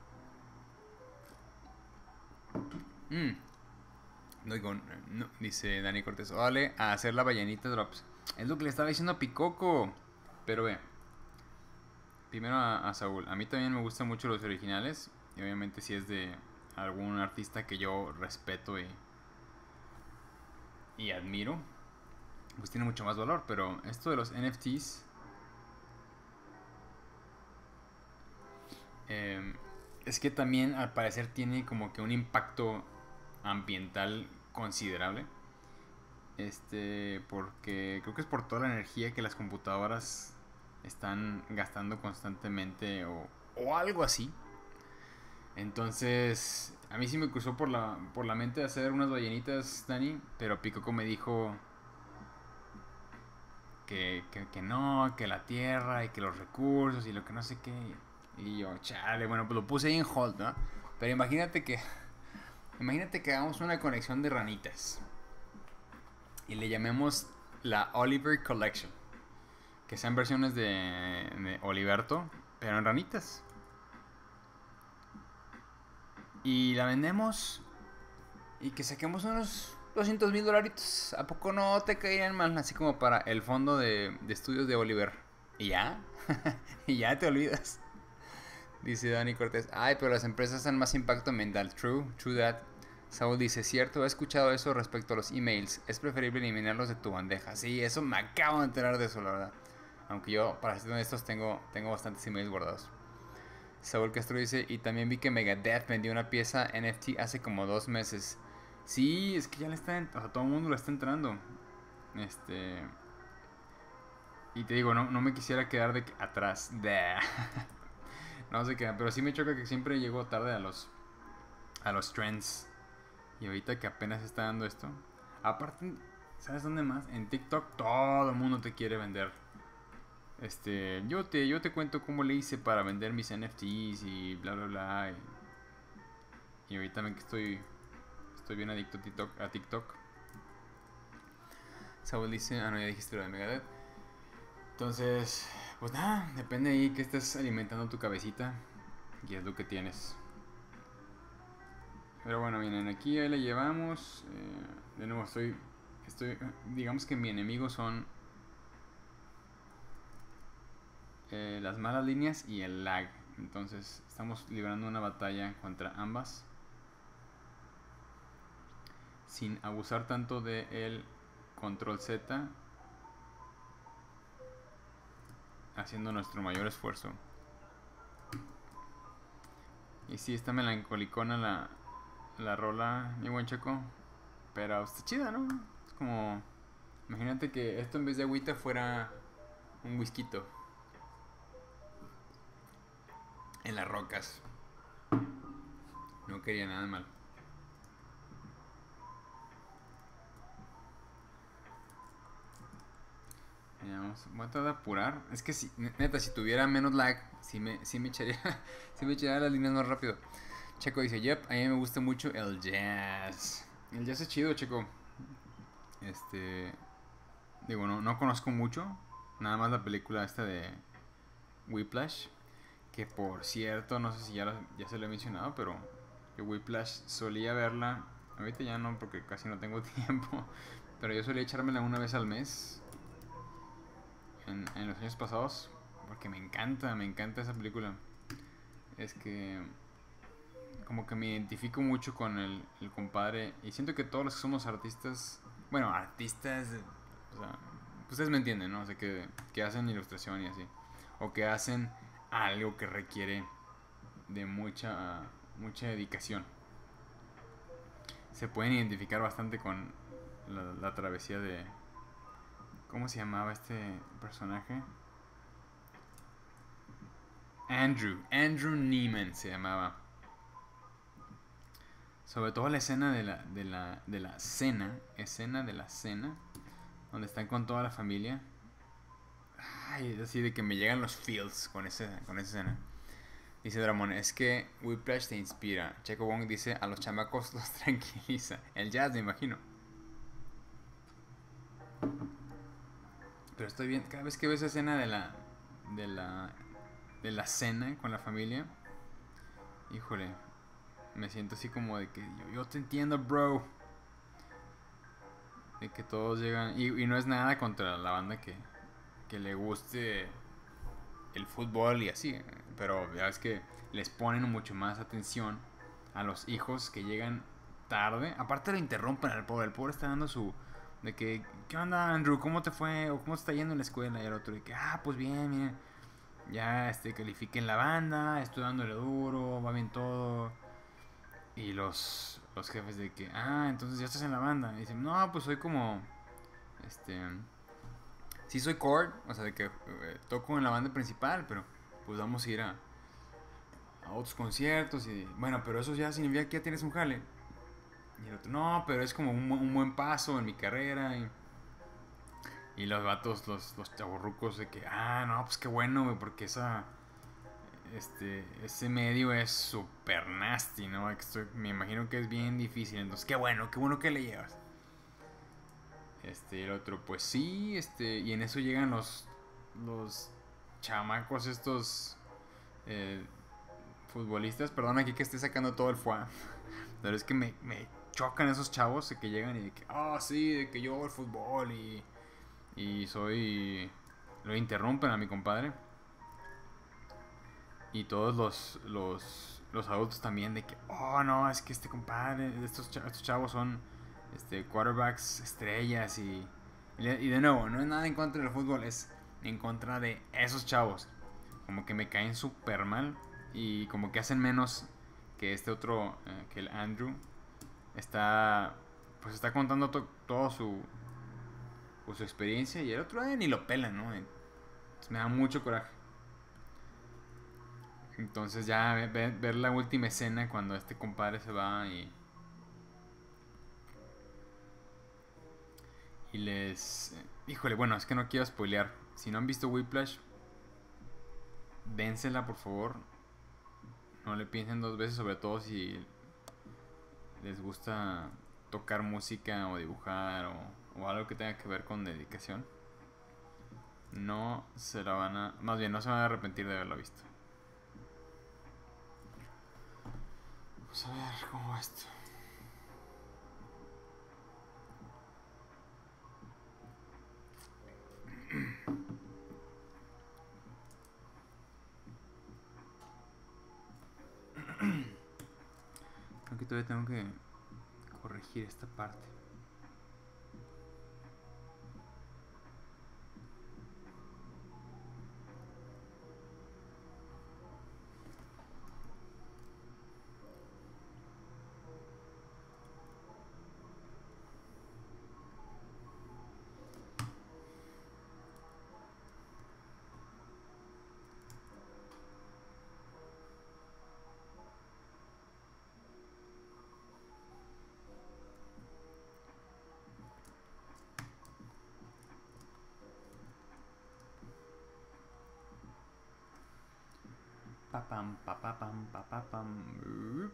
Mm. No digo, no, dice Dani Cortés, vale, a hacer la ballenita drops. Es lo que le estaba diciendo a Picoco. Pero ve, primero a, a Saúl. A mí también me gustan mucho los originales. Y obviamente si es de algún artista que yo respeto y, y admiro, pues tiene mucho más valor. Pero esto de los N F Ts, eh, es que también al parecer tiene como que un impacto ambiental considerable. Este, porque creo que es por toda la energía que las computadoras están gastando constantemente o, o algo así. Entonces, a mí sí me cruzó por la, por la mente hacer unas ballenitas, Dani, pero Picoco me dijo que, que, que no, que la tierra y que los recursos y lo que no sé qué. Y yo, chale, bueno, pues lo puse ahí en hold, ¿no? Pero imagínate que, imagínate que hagamos una conexión de ranitas y le llamemos la Oliver Collection, que sean versiones de, de Oliverto, pero en ranitas. Y la vendemos y que saquemos unos doscientos mil dolaritos. ¿A poco no te caerían mal? Así como para el fondo de, de estudios de Oliver. Y ya, y ya te olvidas. Dice Dani Cortés, ay, pero las empresas hacen más impacto ambiental. True, true that. Saúl dice, cierto, he escuchado eso respecto a los emails. Es preferible eliminarlos de tu bandeja. Sí, eso me acabo de enterar de eso, la verdad. Aunque yo, para ser honestos, tengo, tengo bastantes emails guardados. Saúl Castro dice, y también vi que Megadeth vendió una pieza N F T hace como dos meses. Sí, es que ya le está, o sea, todo el mundo lo está entrando. Este... Y te digo, no, no me quisiera quedar de atrás. No sé qué, pero sí me choca que siempre llego tarde a los a los trends. Y ahorita que apenas está dando esto. Aparte, ¿sabes dónde más? En TikTok todo el mundo te quiere vender. Este, yo te, yo te cuento cómo le hice para vender mis N F Ts y bla bla bla. Y, y ahorita también que estoy estoy bien adicto a TikTok, a TikTok. Saúl dice, ah no, ya dijiste lo de Megadeth. Entonces, pues nada, depende ahí que estés alimentando tu cabecita y es lo que tienes. Pero bueno, miren, aquí ahí la llevamos. Eh, de nuevo, estoy, estoy, digamos que mi enemigo son eh, las malas líneas y el lag. Entonces, estamos librando una batalla contra ambas, sin abusar tanto del control Z, haciendo nuestro mayor esfuerzo. Y sí, está melancolicona la, la rola, mi buen Checo, pero está chida, ¿no? Es como, imagínate que esto en vez de agüita fuera un whisky en las rocas. No quería nada mal. Vamos, voy a tratar de apurar. Es que si, neta, si tuviera menos lag, sí me, sí me echaría, sí me echaría las líneas más rápido. Checo dice, yep, a mí me gusta mucho el jazz. El jazz es chido, Checo. Este, digo, no, no conozco mucho. Nada más la película esta de Whiplash. Que por cierto, no sé si ya, ya se lo he mencionado, pero yo Whiplash solía verla. Ahorita ya no, porque casi no tengo tiempo. Pero yo solía echármela una vez al mes. En, en los años pasados. Porque me encanta, me encanta esa película. Es que como que me identifico mucho con el, el compadre. Y siento que todos los que somos artistas, bueno, artistas, o sea, ustedes me entienden, ¿no? O sea, que, que hacen ilustración y así. O que hacen algo que requiere de mucha, mucha dedicación. se pueden identificar bastante con la, la travesía de... ¿Cómo se llamaba este personaje? Andrew. Andrew Neiman se llamaba. Sobre todo la escena de la, de la, de la cena. Escena de la cena. Donde están con toda la familia. Ay, así de que me llegan los feels con, ese, con esa escena. Dice Dramon, es que Whiplash te inspira. Checo Wong dice, a los chamacos los tranquiliza. El jazz, me imagino. Pero estoy bien, cada vez que veo esa escena de la, de la, de la cena con la familia, híjole, me siento así como de que yo, yo te entiendo, bro. De que todos llegan, y, y no es nada contra la banda que, que le guste el fútbol y así, pero ya ves que les ponen mucho más atención a los hijos que llegan tarde. Aparte lo interrumpen al pobre, el pobre está dando su... De que, ¿qué onda, Andrew? ¿Cómo te fue? ¿O cómo te está yendo en la escuela? Y el otro, de que, ah, pues bien, bien. Ya este, califiqué en la banda, estoy dándole duro, va bien todo. Y los, los jefes de que, ah, entonces ya estás en la banda. Y dicen, no, pues soy como, este, sí soy chord, o sea, de que eh, toco en la banda principal, pero pues vamos a ir a, a otros conciertos. Y bueno, pero eso ya significa que ya tienes un jale. Y el otro, no, pero es como un, un buen paso en mi carrera. Y, y los vatos, los, los chavorrucos de que, ah, no, pues qué bueno, güey, porque esa, este, ese medio es súper nasty, ¿no? Estoy, me imagino que es bien difícil. Entonces, qué bueno, qué bueno que le llevas. Este, y el otro, pues sí, este, y en eso llegan los, los chamacos estos eh, futbolistas. Perdón aquí que esté sacando todo el fuá. Pero es que me, me chocan esos chavos de que llegan y de que, ah, oh, sí, de que yo hago el fútbol y, y soy... Lo interrumpen a mi compadre. Y todos los, los, los adultos también de que, oh, no, es que este compadre, estos, estos chavos son este, quarterbacks estrellas y, y de nuevo, no es nada en contra del fútbol, es en contra de esos chavos. Como que me caen súper mal y como que hacen menos que este otro, eh, que el Andrew. Está, pues está contando to, todo su, pues, su experiencia y el otro eh, ni lo pela, ¿no? Entonces me da mucho coraje. Entonces ya ver, ver la última escena cuando este compadre se va y... Y les... Híjole, bueno, es que no quiero spoilear. Si no han visto Whiplash, dénsela por favor. No le piensen dos veces, sobre todo si les gusta tocar música o dibujar o, o algo que tenga que ver con dedicación. No se la van a... Más bien, no se van a arrepentir de haberlo visto. Vamos a ver cómo va esto. Creo que todavía tengo que corregir esta parte. Papam, papapam, papapam.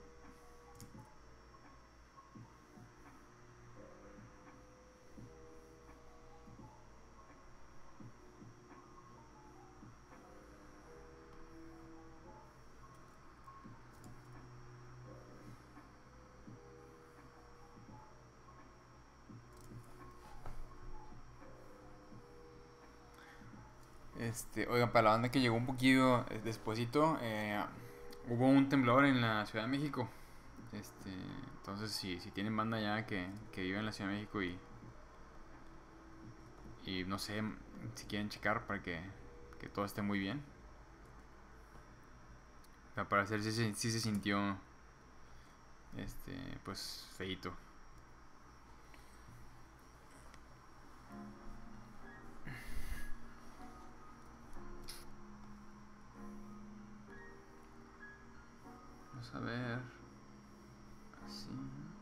Este, oigan, para la banda que llegó un poquito eh, despuesito, eh, hubo un temblor en la Ciudad de México. Este, entonces si, si tienen banda ya que, que vive en la Ciudad de México y, y no sé si quieren checar para que, que todo esté muy bien. Al parecer sí, sí, sí se sintió este, pues feito. Vamos a ver. Así.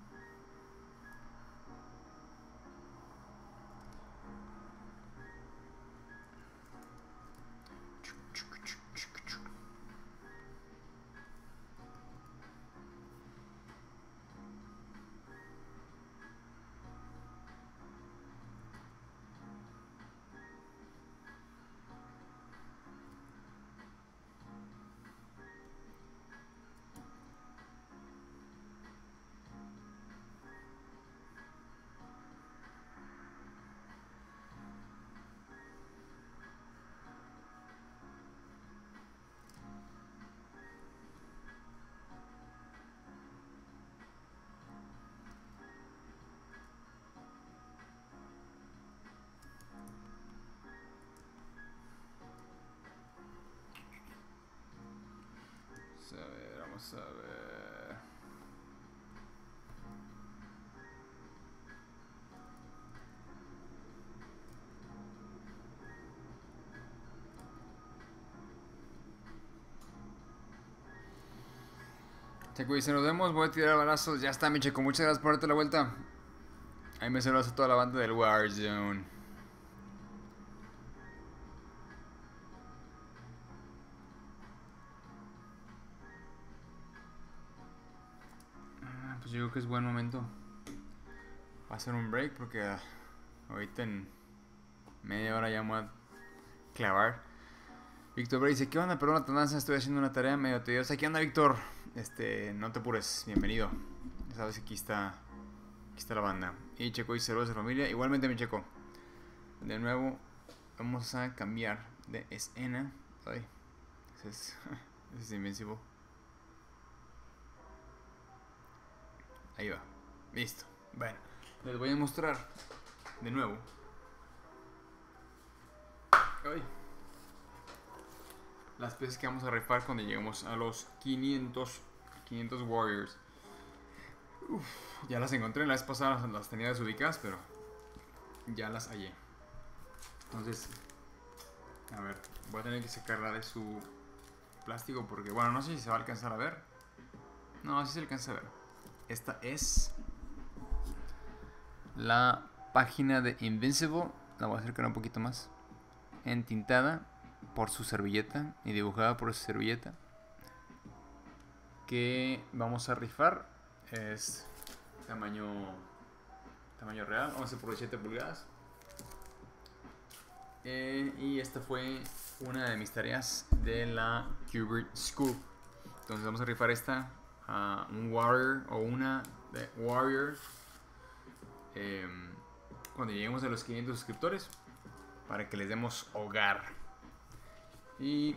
Vamos a ver, vamos a ver. Checo dice, nos vemos, voy a tirar balazos. Ya está, mi Checo, muchas gracias por darte la vuelta. Ahí me saludas a toda la banda del Warzone. Ah, pues yo creo que es buen momento. Va a hacer un break porque uh, ahorita en media hora ya me voy a clavar. Víctor Bray dice, ¿qué onda? Perdón la tardanza, estoy haciendo una tarea medio tediosa. ¿Qué onda, Víctor? Este, no te apures, bienvenido. Ya sabes que aquí está, aquí está la banda. Y Checo dice, saludos a la familia. Igualmente, mi Checo. De nuevo, vamos a cambiar de escena. Ay, ese es, ese es Invincible. Ahí va, listo. Bueno, les voy a mostrar de nuevo. Ay. Las piezas que vamos a rifar cuando lleguemos a los quinientos, quinientos Warriors. Uf, ya las encontré, la vez pasada las, las tenía desubicadas, pero ya las hallé. Entonces, a ver, voy a tener que sacarla de su plástico porque, bueno, no sé si se va a alcanzar a ver. No, sí se alcanza a ver. Esta es la página de Invincible. La voy a acercar un poquito más. Entintada por su servilleta y dibujada por su servilleta, que vamos a rifar. Es tamaño tamaño real, once por diecisiete pulgadas. Eh, y esta fue una de mis tareas de la Qbert School. Entonces vamos a rifar esta a un Warrior o una de Warrior eh, cuando lleguemos a los quinientos suscriptores, para que les demos hogar. Y,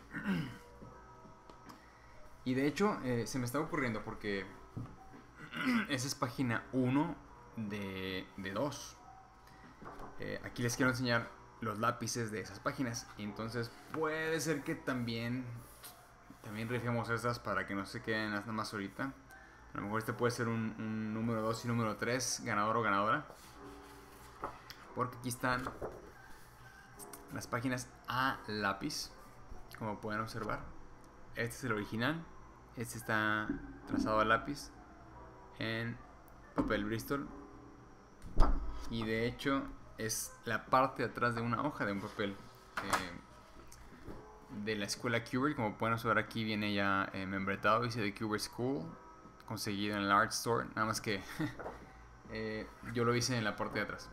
y de hecho eh, se me estaba ocurriendo porque esa es página uno de dos. Eh, aquí les quiero enseñar los lápices de esas páginas. Entonces puede ser que también También rifemos estas para que no se queden nada más ahorita. A lo mejor este puede ser un, un número dos y número tres, ganador o ganadora. Porque aquí están las páginas a lápiz, como pueden observar. Este es el original. Este está trazado a lápiz en papel Bristol. Y de hecho es la parte de atrás de una hoja de un papel eh, de la escuela Qbert. Como pueden observar, aquí viene ya eh, membretado. Dice de Qbert School, conseguido en el Art Store. Nada más que eh, yo lo hice en la parte de atrás.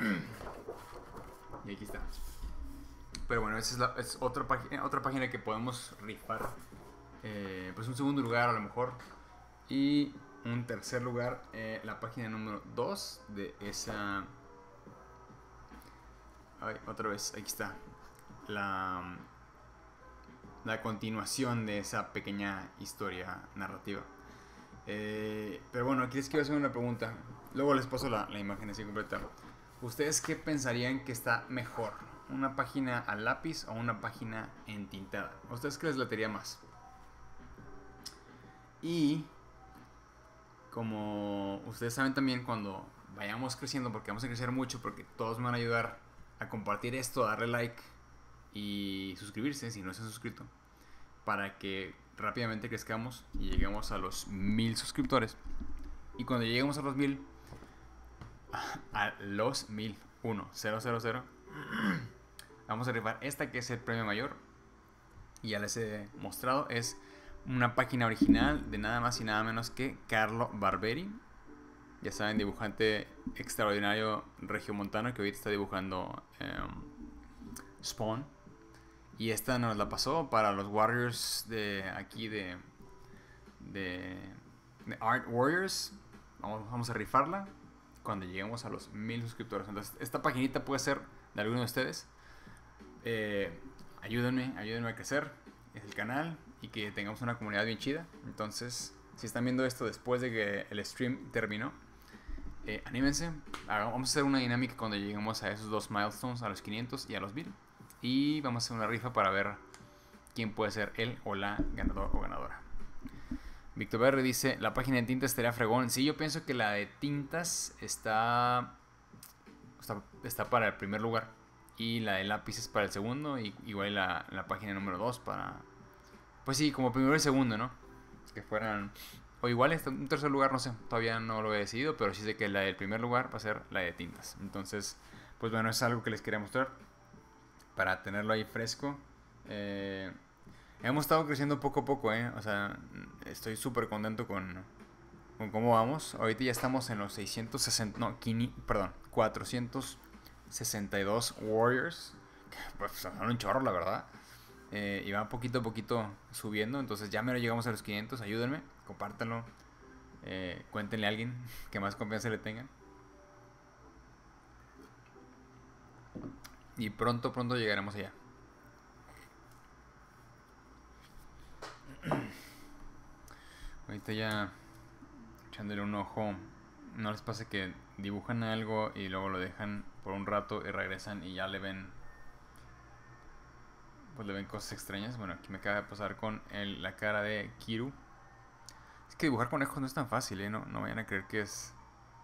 Y aquí está. Pero bueno, esa es, la, es otra, página, otra página que podemos rifar. Eh, pues un segundo lugar a lo mejor. Y un tercer lugar, eh, la página número dos de esa... Ay, otra vez, aquí está. La, la continuación de esa pequeña historia narrativa. Eh, pero bueno, aquí les quiero hacer una pregunta. Luego les paso la, la imagen así completa. ¿Ustedes qué pensarían que está mejor? ¿Una página a lápiz o una página entintada? ¿A ustedes qué les latería más? Y como ustedes saben también, cuando vayamos creciendo, porque vamos a crecer mucho, porque todos me van a ayudar a compartir esto, a darle like y suscribirse si no se han suscrito. para que rápidamente crezcamos y lleguemos a los mil suscriptores. Y cuando lleguemos a los mil, a los mil, uno, cero, cero, cero, vamos a rifar esta que es el premio mayor. Y ya les he mostrado, es una página original de nada más y nada menos que Carlo Barberi. Ya saben, dibujante extraordinario regiomontano que ahorita está dibujando um, Spawn. Y esta nos la pasó para los Warriors de aquí de, de, de Art Warriors. Vamos, vamos a rifarla cuando lleguemos a los mil suscriptores. Entonces, esta paginita puede ser de alguno de ustedes. Eh, ayúdenme, ayúdenme a crecer el canal y que tengamos una comunidad bien chida. Entonces, si están viendo esto después de que el stream terminó, eh, anímense. Vamos a hacer una dinámica cuando lleguemos a esos dos milestones, a los quinientos y a los mil. Y vamos a hacer una rifa para ver quién puede ser él o la ganador o ganadora. Víctor Berry dice, la página de tintas estaría fregón. Sí, yo pienso que la de tintas está, está, está para el primer lugar. Y la de lápices para el segundo. Y igual la, la página número dos para... Pues sí, como primero y segundo, ¿no? Que fueran... O igual está un tercer lugar, no sé. Todavía no lo he decidido. Pero sí sé que la del primer lugar va a ser la de tintas. Entonces, pues bueno, es algo que les quería mostrar. Para tenerlo ahí fresco. Eh, hemos estado creciendo poco a poco, ¿eh? O sea, estoy súper contento con, con cómo vamos. Ahorita ya estamos en los seiscientos sesenta... No, quinientos, perdón. cuatrocientos sesenta y dos Warriors. Pues son un chorro, la verdad. Eh, y va poquito a poquito subiendo. Entonces ya me lo llegamos a los quinientos. Ayúdenme, compártanlo. Eh, cuéntenle a alguien que más confianza le tengan. Y pronto, pronto llegaremos allá. Ahorita ya echándole un ojo. No les pasa que dibujan algo y luego lo dejan por un rato y regresan y ya le ven, pues le ven cosas extrañas. Bueno, aquí me acaba de pasar con el, la cara de Kiru. Es que dibujar conejos no es tan fácil, ¿eh? No, no vayan a creer que es...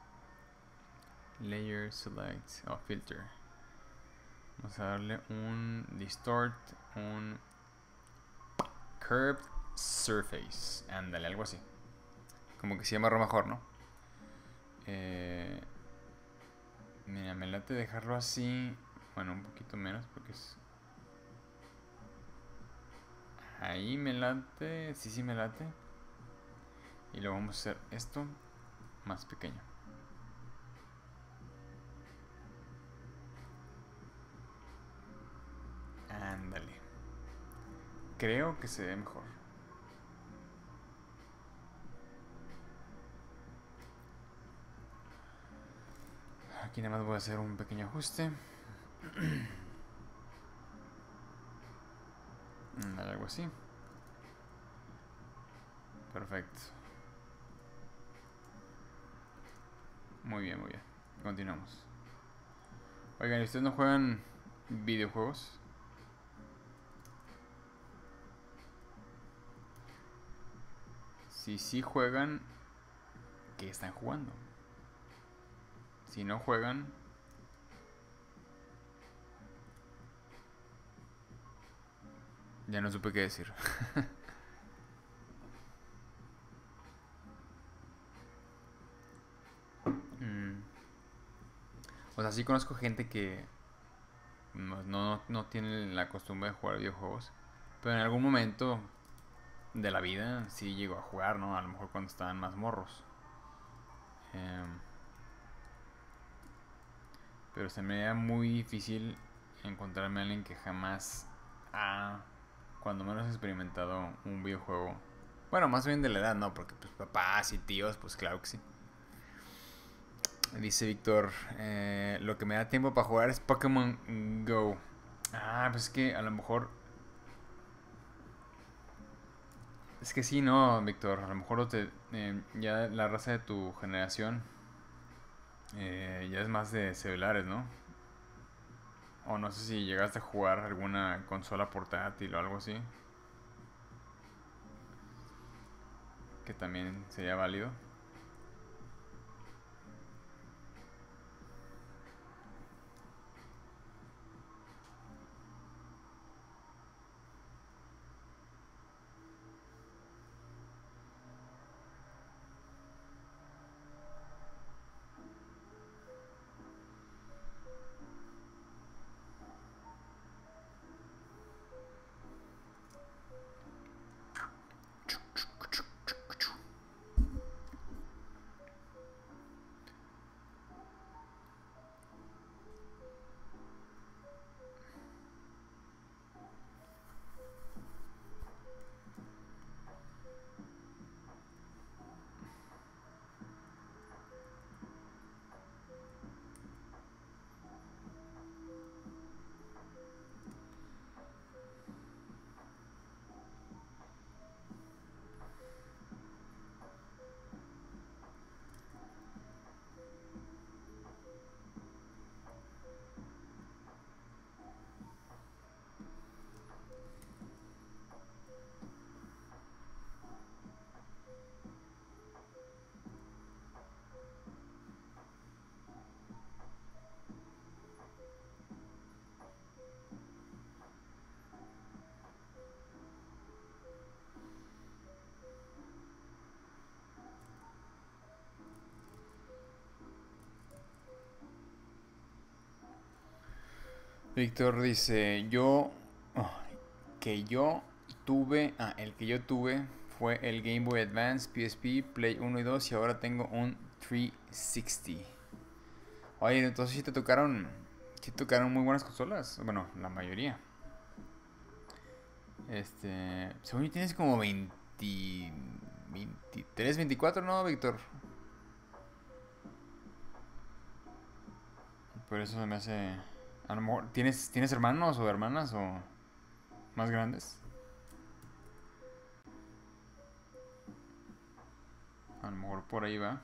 Layer, select, oh, filter. Vamos a darle un distort, un curved surface. Ándale, algo así. Como que se llama mejor, ¿no? Eh, mira, me late dejarlo así. Bueno, un poquito menos porque es... Ahí me late. Sí, sí me late. Y luego vamos a hacer esto más pequeño. Ándale. Creo que se ve mejor. Aquí nada más voy a hacer un pequeño ajuste. Algo así. Perfecto. Muy bien, muy bien. Continuamos. Oigan, ¿ustedes no juegan videojuegos? Si sí juegan, ¿qué están jugando? Si no juegan, ya no supe qué decir. mm. O sea, sí conozco gente que no, no, no tiene la costumbre de jugar videojuegos, pero en algún momento de la vida sí llegó a jugar, ¿no? A lo mejor cuando estaban más morros. Eh, pero se me da muy difícil encontrarme a alguien que jamás ha, cuando menos, experimentado un videojuego. Bueno, más bien de la edad, ¿no? Porque pues papás y tíos, pues claro que sí. Dice Víctor, eh, lo que me da tiempo para jugar es Pokémon Go. Ah, pues es que a lo mejor... Es que sí, no, Víctor. A lo mejor te, eh, ya la raza de tu generación eh, ya es más de celulares, ¿no? O no sé si llegaste a jugar alguna consola portátil o algo así. Que también sería válido. Víctor dice, yo, oh, que yo tuve, ah, el que yo tuve fue el Game Boy Advance, P S P, Play uno y dos y ahora tengo un trescientos sesenta. Oye, entonces sí te tocaron, sí te tocaron muy buenas consolas, bueno, la mayoría. Este, según yo tienes como veinte, veintitrés, veinticuatro, ¿no, Víctor? Por eso se me hace, a lo mejor, ¿tienes, ¿tienes hermanos o hermanas o más grandes? A lo mejor por ahí va.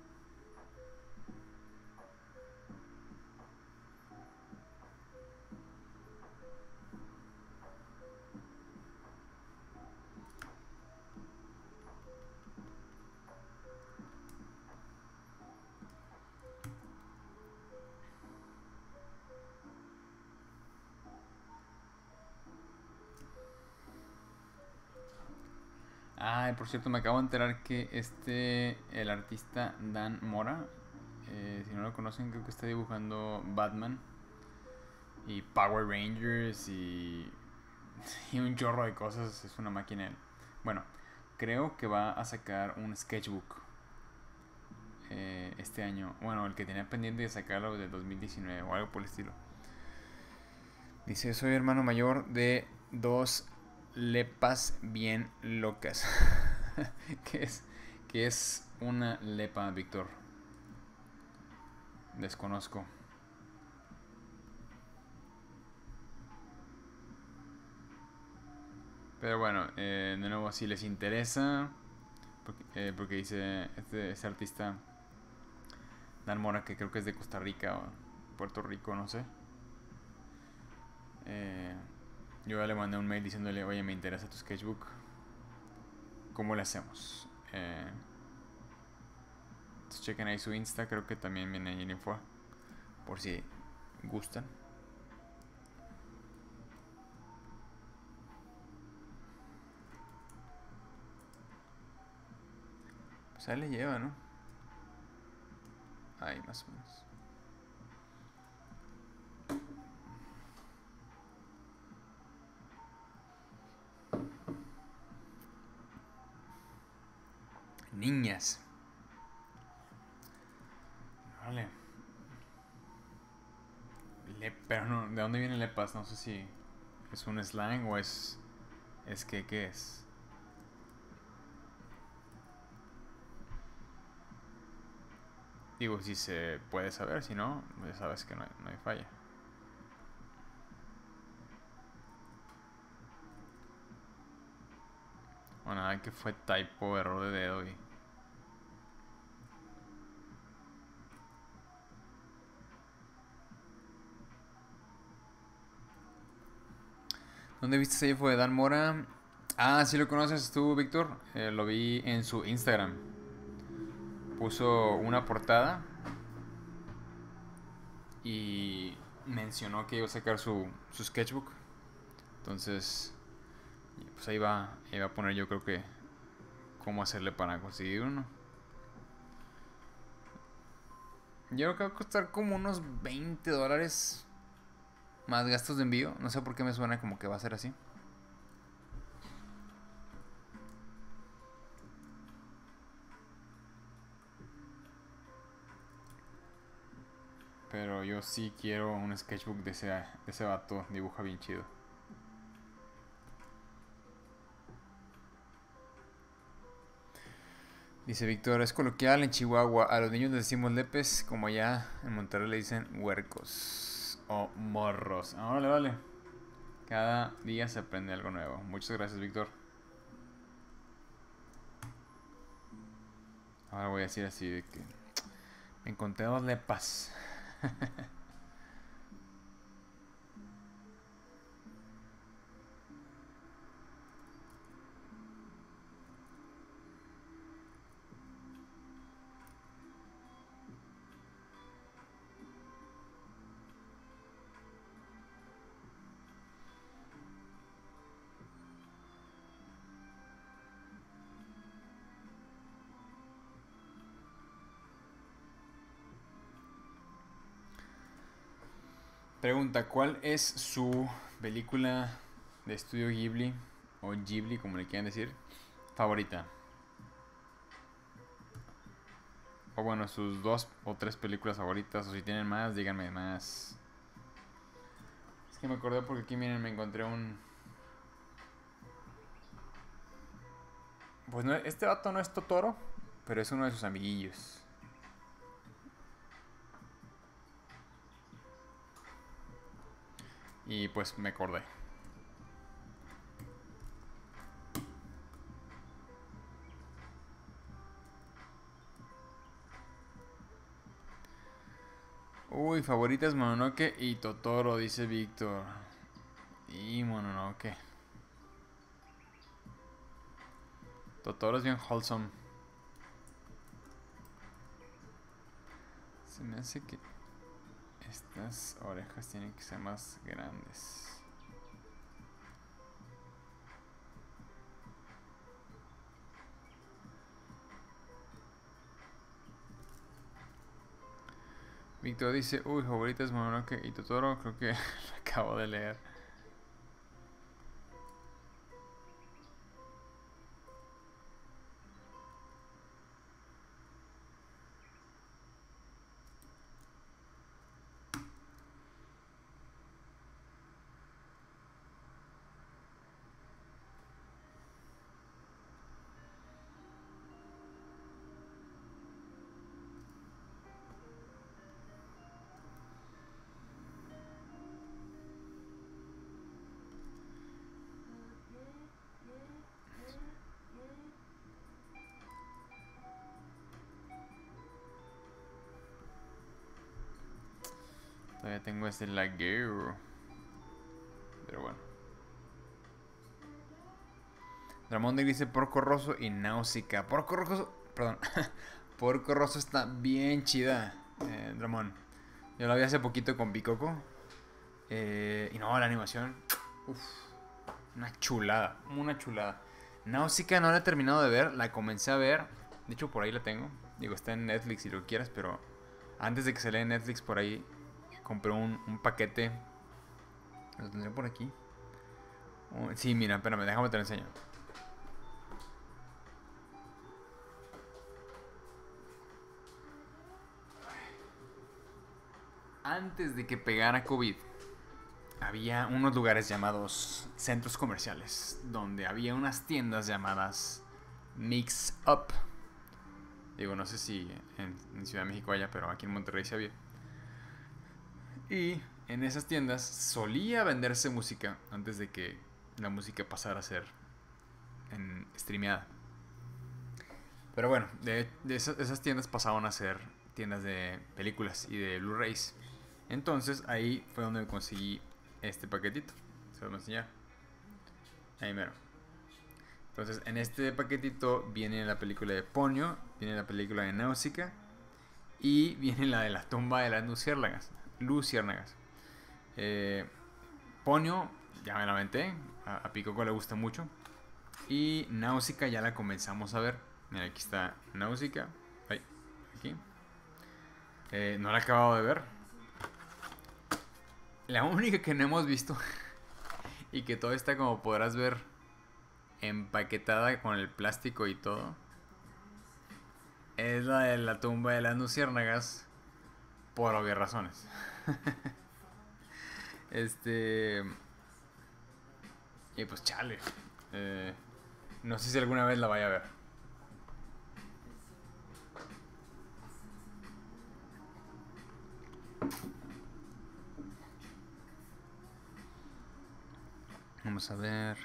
Ah, por cierto, me acabo de enterar que este, el artista Dan Mora, eh, si no lo conocen, creo que está dibujando Batman y Power Rangers y, y un chorro de cosas. Es una máquina él. Bueno, creo que va a sacar un sketchbook eh, este año. Bueno, el que tenía pendiente de sacarlo de dos mil diecinueve o algo por el estilo. Dice, soy hermano mayor de dos lepas bien locas. ¿Qué es? ¿Qué es una lepa, Víctor? Desconozco. Pero bueno, eh, de nuevo, si les interesa, porque, eh, porque dice este, este artista, Dan Mora, que creo que es de Costa Rica o Puerto Rico, no sé. Eh, yo ya le mandé un mail diciéndole, oye, me interesa tu sketchbook. ¿Cómo le hacemos? Eh, entonces chequen ahí su Insta, creo que también viene ahí en info, por si gustan. Pues ahí le lleva, ¿no? Ahí más o menos. Niñas. Vale. Le, pero no, ¿de dónde viene lepas? No sé si es un slang o es... Es que, ¿qué es? Digo, si se puede saber, si no, ya sabes que no hay, no hay falla. O nada, que fue typo, error de dedo y... ¿Dónde viste ese info de Dan Mora? Ah, sí lo conoces tú, Víctor. Eh, lo vi en su Instagram. Puso una portada y mencionó que iba a sacar su, su sketchbook. Entonces, pues ahí va, ahí va a poner yo creo que cómo hacerle para conseguir uno. Yo creo que va a costar como unos veinte dólares más gastos de envío. No sé por qué me suena como que va a ser así. Pero yo sí quiero un sketchbook de ese, de ese vato. Dibuja bien chido. Dice Víctor, es coloquial en Chihuahua. A los niños les decimos lepes, como allá en Monterrey le dicen huercos o morros. Ah, vale, vale. Cada día se aprende algo nuevo. Muchas gracias, Víctor. Ahora voy a decir así de que me encontré dos lepas. Pregunta, ¿cuál es su película de estudio Ghibli, o Ghibli como le quieran decir, favorita? O bueno, sus dos o tres películas favoritas, o si tienen más, díganme más. Es que me acordé porque aquí, miren, me encontré un... Pues no, este vato no es Totoro, pero es uno de sus amiguillos. Y pues me acordé. Uy, favoritas Mononoke y Totoro, dice Víctor. Y Mononoke. Totoro es bien wholesome. Se me hace que estas orejas tienen que ser más grandes. Víctor dice, uy, favoritas Mononoke y Totoro, creo que lo acabo de leer. Todavía tengo ese lagueo. Pero bueno. Ramón dice Porco Rosso y Náusica. Porco Rosso. Perdón. Porco Rosso está bien chida, eh, Ramón. Yo la vi hace poquito con Picoco. Eh, y no, la animación. Uf, una chulada. Una chulada. Náusica no la he terminado de ver. La comencé a ver. De hecho, por ahí la tengo. Digo, está en Netflix si lo quieras. Pero antes de que saliera en Netflix, por ahí compré un, un paquete. Lo tendré por aquí. Oh, sí, mira, espérame, déjame te lo enseño. Antes de que pegara COVID, había unos lugares llamados centros comerciales, donde había unas tiendas llamadas Mix Up. Digo, no sé si en, en Ciudad de México haya, pero aquí en Monterrey sí había. Y en esas tiendas solía venderse música antes de que la música pasara a ser en streameada. Pero bueno, de, de esas, esas tiendas pasaban a ser tiendas de películas y de Blu-rays. Entonces ahí fue donde conseguí este paquetito. Se lo voy a enseñar. Ahí mero. Entonces en este paquetito viene la película de Ponyo, viene la película de Náusica y viene la de la tumba de las luciérnagas. Luciérnagas. Eh, Ponyo ya me la aventé. A, a Picoco le gusta mucho. Y Náusica ya la comenzamos a ver. Mira, aquí está Náusica. Ay, aquí. Eh, no la he acabado de ver. La única que no hemos visto y que todo está, como podrás ver, empaquetada con el plástico y todo, es la de la tumba de las luciérnagas, por obvias razones. Este... Y pues chale. Eh, no sé si alguna vez la vaya a ver. Vamos a ver.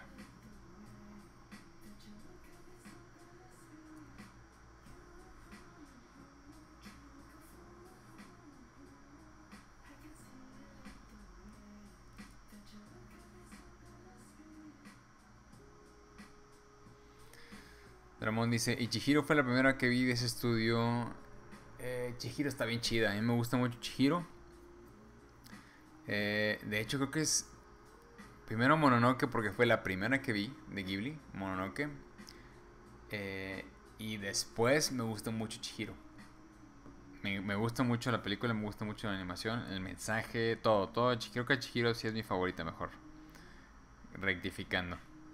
Ramón dice, y Chihiro fue la primera que vi de ese estudio. Eh, Chihiro está bien chida, a mí me gusta mucho Chihiro. Eh, de hecho creo que es primero Mononoke porque fue la primera que vi de Ghibli, Mononoke. Eh, y después me gusta mucho Chihiro. Me, me gusta mucho la película, me gusta mucho la animación, el mensaje, todo, todo. Chi- Creo que Chihiro sí es mi favorita mejor. Rectificando.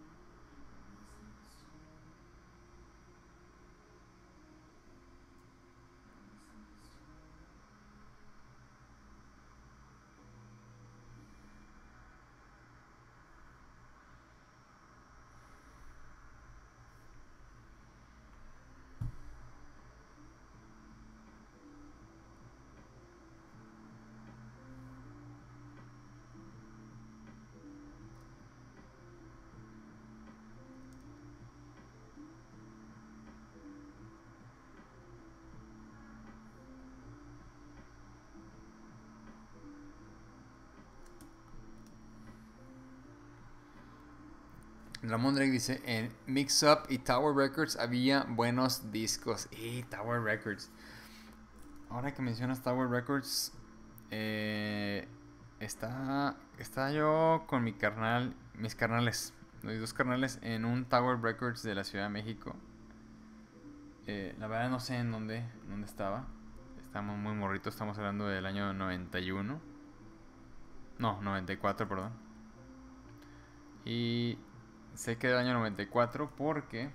Ramón Drake dice, en Mix Up y Tower Records había buenos discos. Y Tower Records. Ahora que mencionas Tower Records, eh, está, está yo con mi carnal, mis carnales, mis dos carnales en un Tower Records de la Ciudad de México. Eh, la verdad no sé en dónde, en dónde estaba. Estamos muy morritos, estamos hablando del año noventa y uno. No, noventa y cuatro, perdón. Y sé que del año noventa y cuatro porque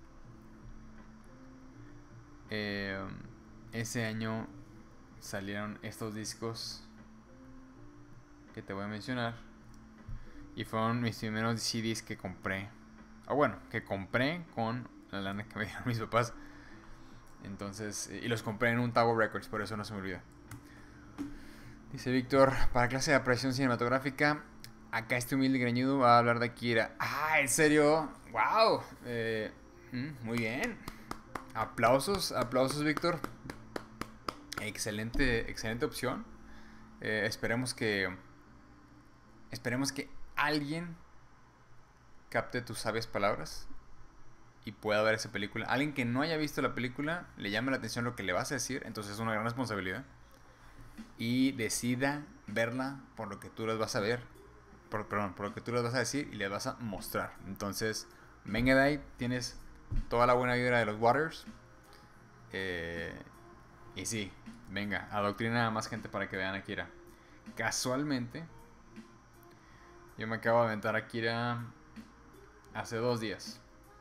eh, ese año salieron estos discos que te voy a mencionar. Y fueron mis primeros C Ds que compré. O bueno, que compré con la lana que me dieron mis papás. Entonces, y los compré en un Tower Records, por eso no se me olvida. Dice Víctor, para clase de apreciación cinematográfica, acá este humilde greñudo va a hablar de Akira. Ah, ¿en serio? ¡Wow! Eh, mm, muy bien. Aplausos, aplausos, Víctor. Excelente, excelente opción. Eh, esperemos que. Esperemos que alguien capte tus sabias palabras y pueda ver esa película. Alguien que no haya visto la película le llame la atención lo que le vas a decir, entonces es una gran responsabilidad. Y decida verla por lo que tú les vas a ver. Por, perdón, por lo que tú les vas a decir y les vas a mostrar. Entonces, venga de ahí, tienes toda la buena vibra de los Waters. Eh, y sí, venga, adoctrina a más gente para que vean a Akira. Casualmente, yo me acabo de aventar a Akira hace dos días.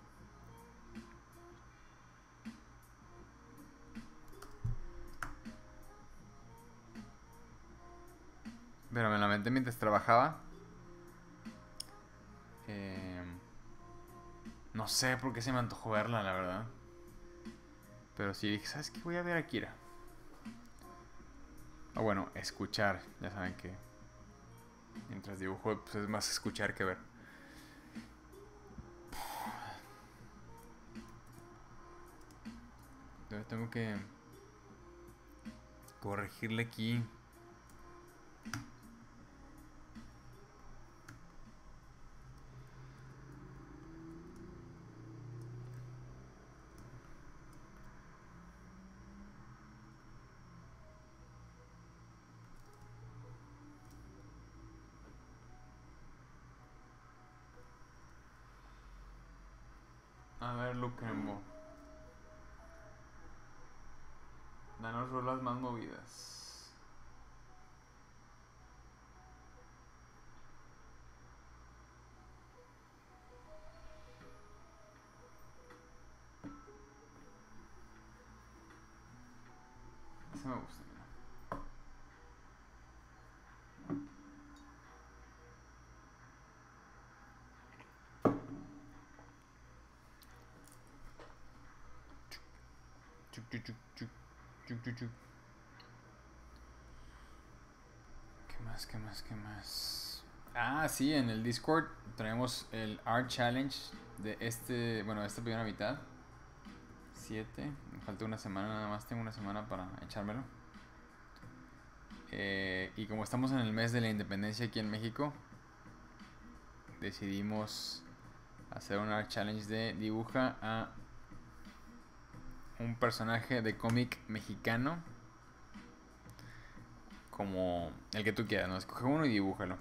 Pero me la aventé mientras trabajaba. Eh, no sé por qué se me antojó verla, la verdad. Pero sí dije, ¿sabes qué? Voy a ver a Akira. O bueno, escuchar. Ya saben que mientras dibujo pues es más escuchar que ver. Entonces tengo que corregirle aquí. A ver, Lucambo. Danos rolas más movidas. Ese me gusta, mira. Chuc, chuc, chuc, chuc, chuc, chuc, chuc. ¿Qué más, qué más, qué más? Ah, sí, en el Discord tenemos el Art Challenge de este, bueno, esta primera mitad. Siete, me falta una semana nada más, tengo una semana para echármelo. Eh, y como estamos en el mes de la independencia aquí en México, decidimos hacer un Art Challenge de dibuja a un personaje de cómic mexicano como el que tú quieras, ¿no? Escoge uno y dibújalo.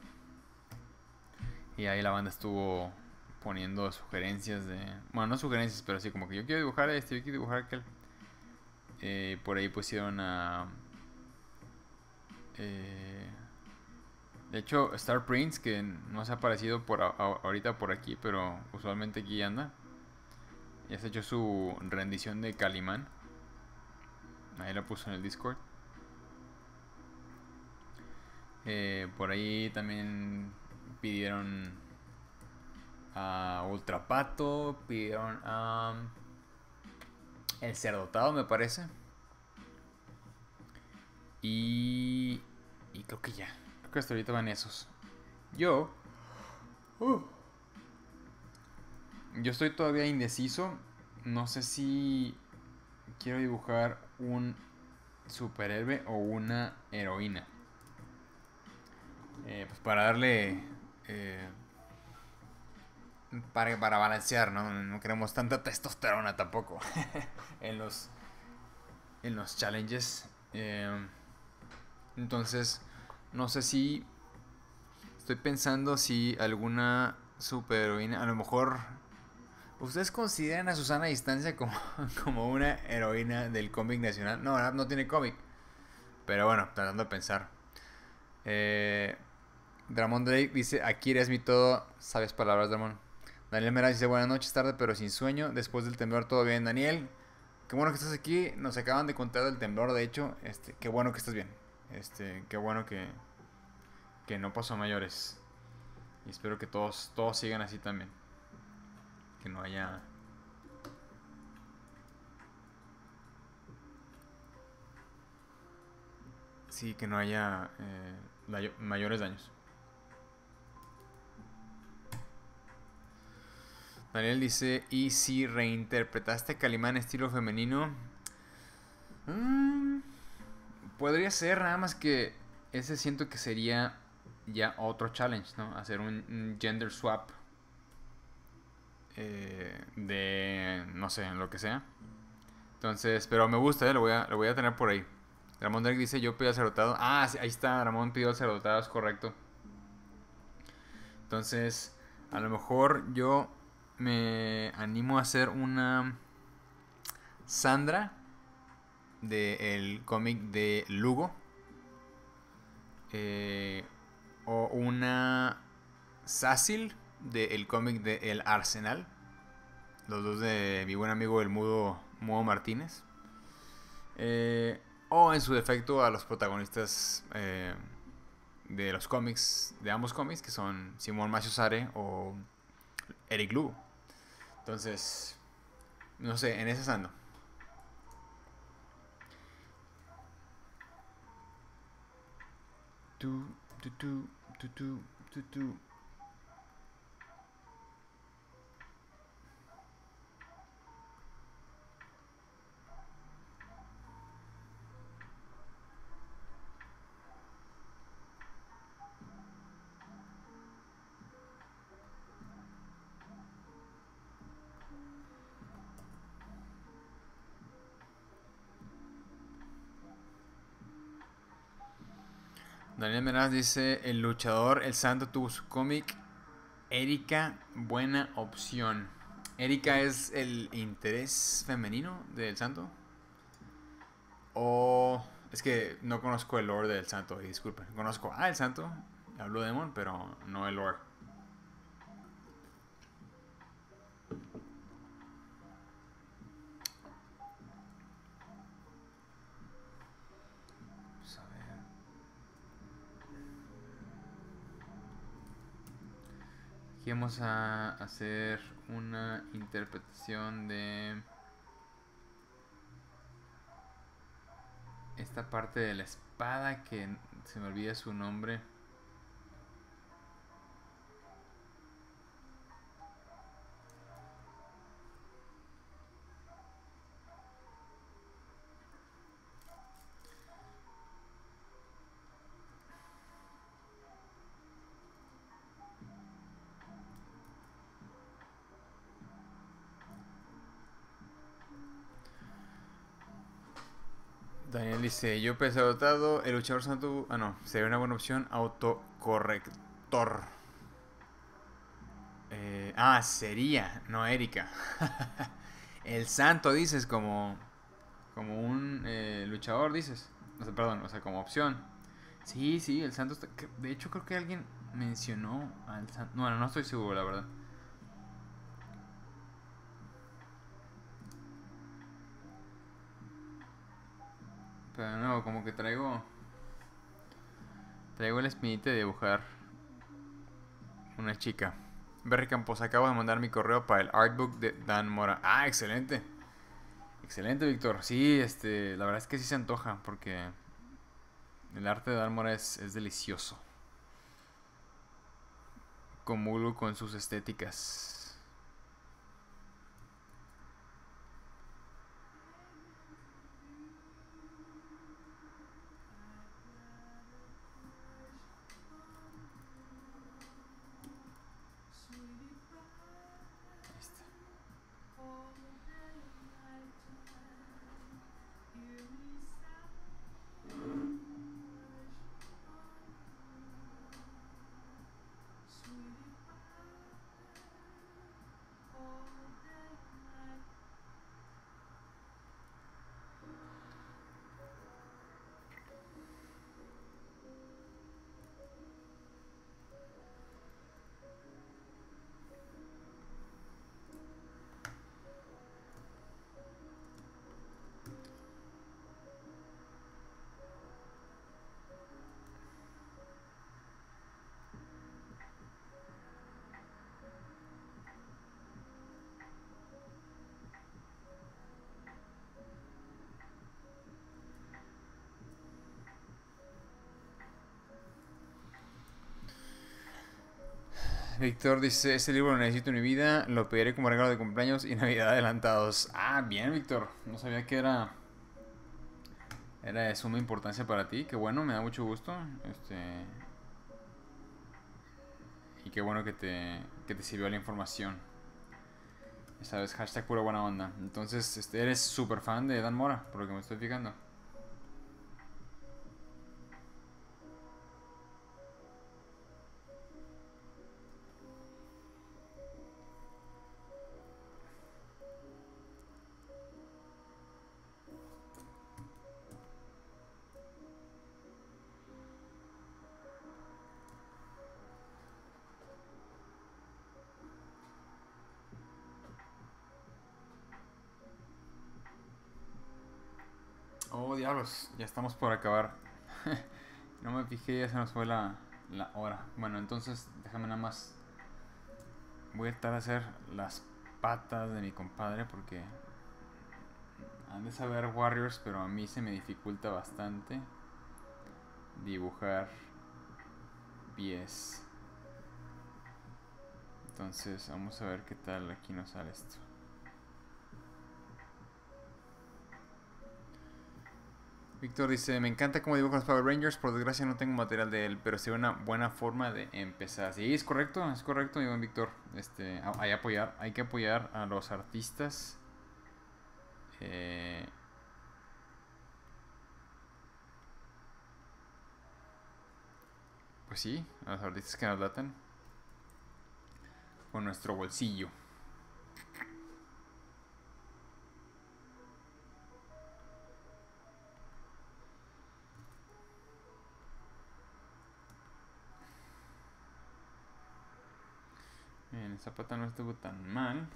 Y ahí la banda estuvo poniendo sugerencias de... Bueno, no sugerencias, pero sí como que yo quiero dibujar este, yo quiero dibujar aquel. Eh, por ahí pusieron a... Eh, de hecho, Star Prince, que no se ha aparecido por a, a, ahorita por aquí, pero usualmente aquí anda. Ya se ha hecho su rendición de Calimán. Ahí la puso en el Discord. Eh, por ahí también pidieron a Ultrapato, pidieron a El Cerdotado, me parece. Y, y creo que ya. Creo que hasta ahorita van esos. Yo... Uh, yo estoy todavía indeciso. No sé si quiero dibujar un superhéroe o una heroína. Eh, pues para darle... Eh, para, para balancear, ¿no? No queremos tanta testosterona tampoco. en los... En los challenges. Eh, entonces... No sé si... Estoy pensando si alguna superheroína... A lo mejor... ¿Ustedes consideran a Susana Distancia como, como una heroína del cómic nacional? No, ¿verdad? No tiene cómic. Pero bueno, tratando de pensar. Eh, Dramón Drake dice, aquí eres mi todo. Sabias palabras, Dramón. Daniel Mera dice, buenas noches, tarde pero sin sueño. Después del temblor, todo bien. Daniel, qué bueno que estás aquí. Nos acaban de contar del temblor, de hecho. Este, qué bueno que estás bien. Este, qué bueno que, que no pasó a mayores. Y espero que todos, todos sigan así también. Que no haya... Sí, que no haya eh, mayores daños. Daniel dice, ¿y si reinterpretaste Calimán estilo femenino? Mm, podría ser, nada más que ese siento que sería ya otro challenge, ¿no? Hacer un, un gender swap eh, de, no sé, lo que sea. Entonces, pero me gusta, ¿eh? Lo voy a, lo voy a tener por ahí. Ramón Drake dice, yo pido acerotado. Ah, sí, ahí está, Ramón pidió acerotado, es correcto. Entonces, a lo mejor yo me animo a hacer una Sandra del cómic de Lugo. Eh, o una Sácil del cómic de El Arsenal. Los dos de mi buen amigo el mudo Mudo Martínez. Eh, o en su defecto a los protagonistas eh, de los cómics, de ambos cómics, que son Simón Macio Sare o Eric Lugo. Entonces, no sé, en esas ando. Tu, tu, tu, tu, tu, tu, tu. Daniel Meraz dice, el luchador, el santo tuvo su cómic. Erika, buena opción. Erika es el interés femenino del santo. O... Es que no conozco el lore del santo, y disculpen. Conozco a el santo, hablo de Demon, pero no el lore. Vamos a ver. Aquí vamos a hacer una interpretación de esta parte de la espada que se me olvida su nombre. Daniel dice, yo pensé dotado, el luchador santo... Ah, no, sería una buena opción, autocorrector. Eh, ah, sería, no Erika. El santo dices como... Como un eh, luchador, dices. O sea, perdón, o sea, como opción. Sí, sí, el Santos. De hecho, creo que alguien mencionó al Santos. Bueno, no estoy seguro, la verdad. Pero no, como que traigo. Traigo el espinite de dibujar una chica. Berry Campos, acabo de mandar mi correo para el artbook de Dan Mora. Ah, excelente. Excelente, Víctor. Sí, este, la verdad es que sí se antoja porque el arte de Dan Mora es, es delicioso. Comulgo con sus estéticas. Ahí está. Víctor dice, ese libro lo necesito en mi vida, lo pediré como regalo de cumpleaños y Navidad adelantados. Ah, bien, Víctor. No sabía que era era de suma importancia para ti. Qué bueno, me da mucho gusto. Este, y qué bueno que te, que te sirvió la información. Ya sabes, hashtag pura buena onda. Entonces, este, eres súper fan de Dan Mora, por lo que me estoy fijando. Oh, diablos, ya estamos por acabar. No me fijé, ya se nos fue la, la hora. Bueno, entonces déjame nada más. Voy a tratar de hacer las patas de mi compadre porque han de saber Warriors, pero a mí se me dificulta bastante dibujar pies. Entonces vamos a ver qué tal aquí nos sale esto. Víctor dice, me encanta cómo dibujan los Power Rangers, por desgracia no tengo material de él, pero sería una buena forma de empezar. Sí, es correcto, es correcto, Iván Víctor. Este, hay, apoyar, hay que apoyar a los artistas. Eh, pues sí, a los artistas que nos latan con nuestro bolsillo. Bien, esa pata no estuvo tan mal.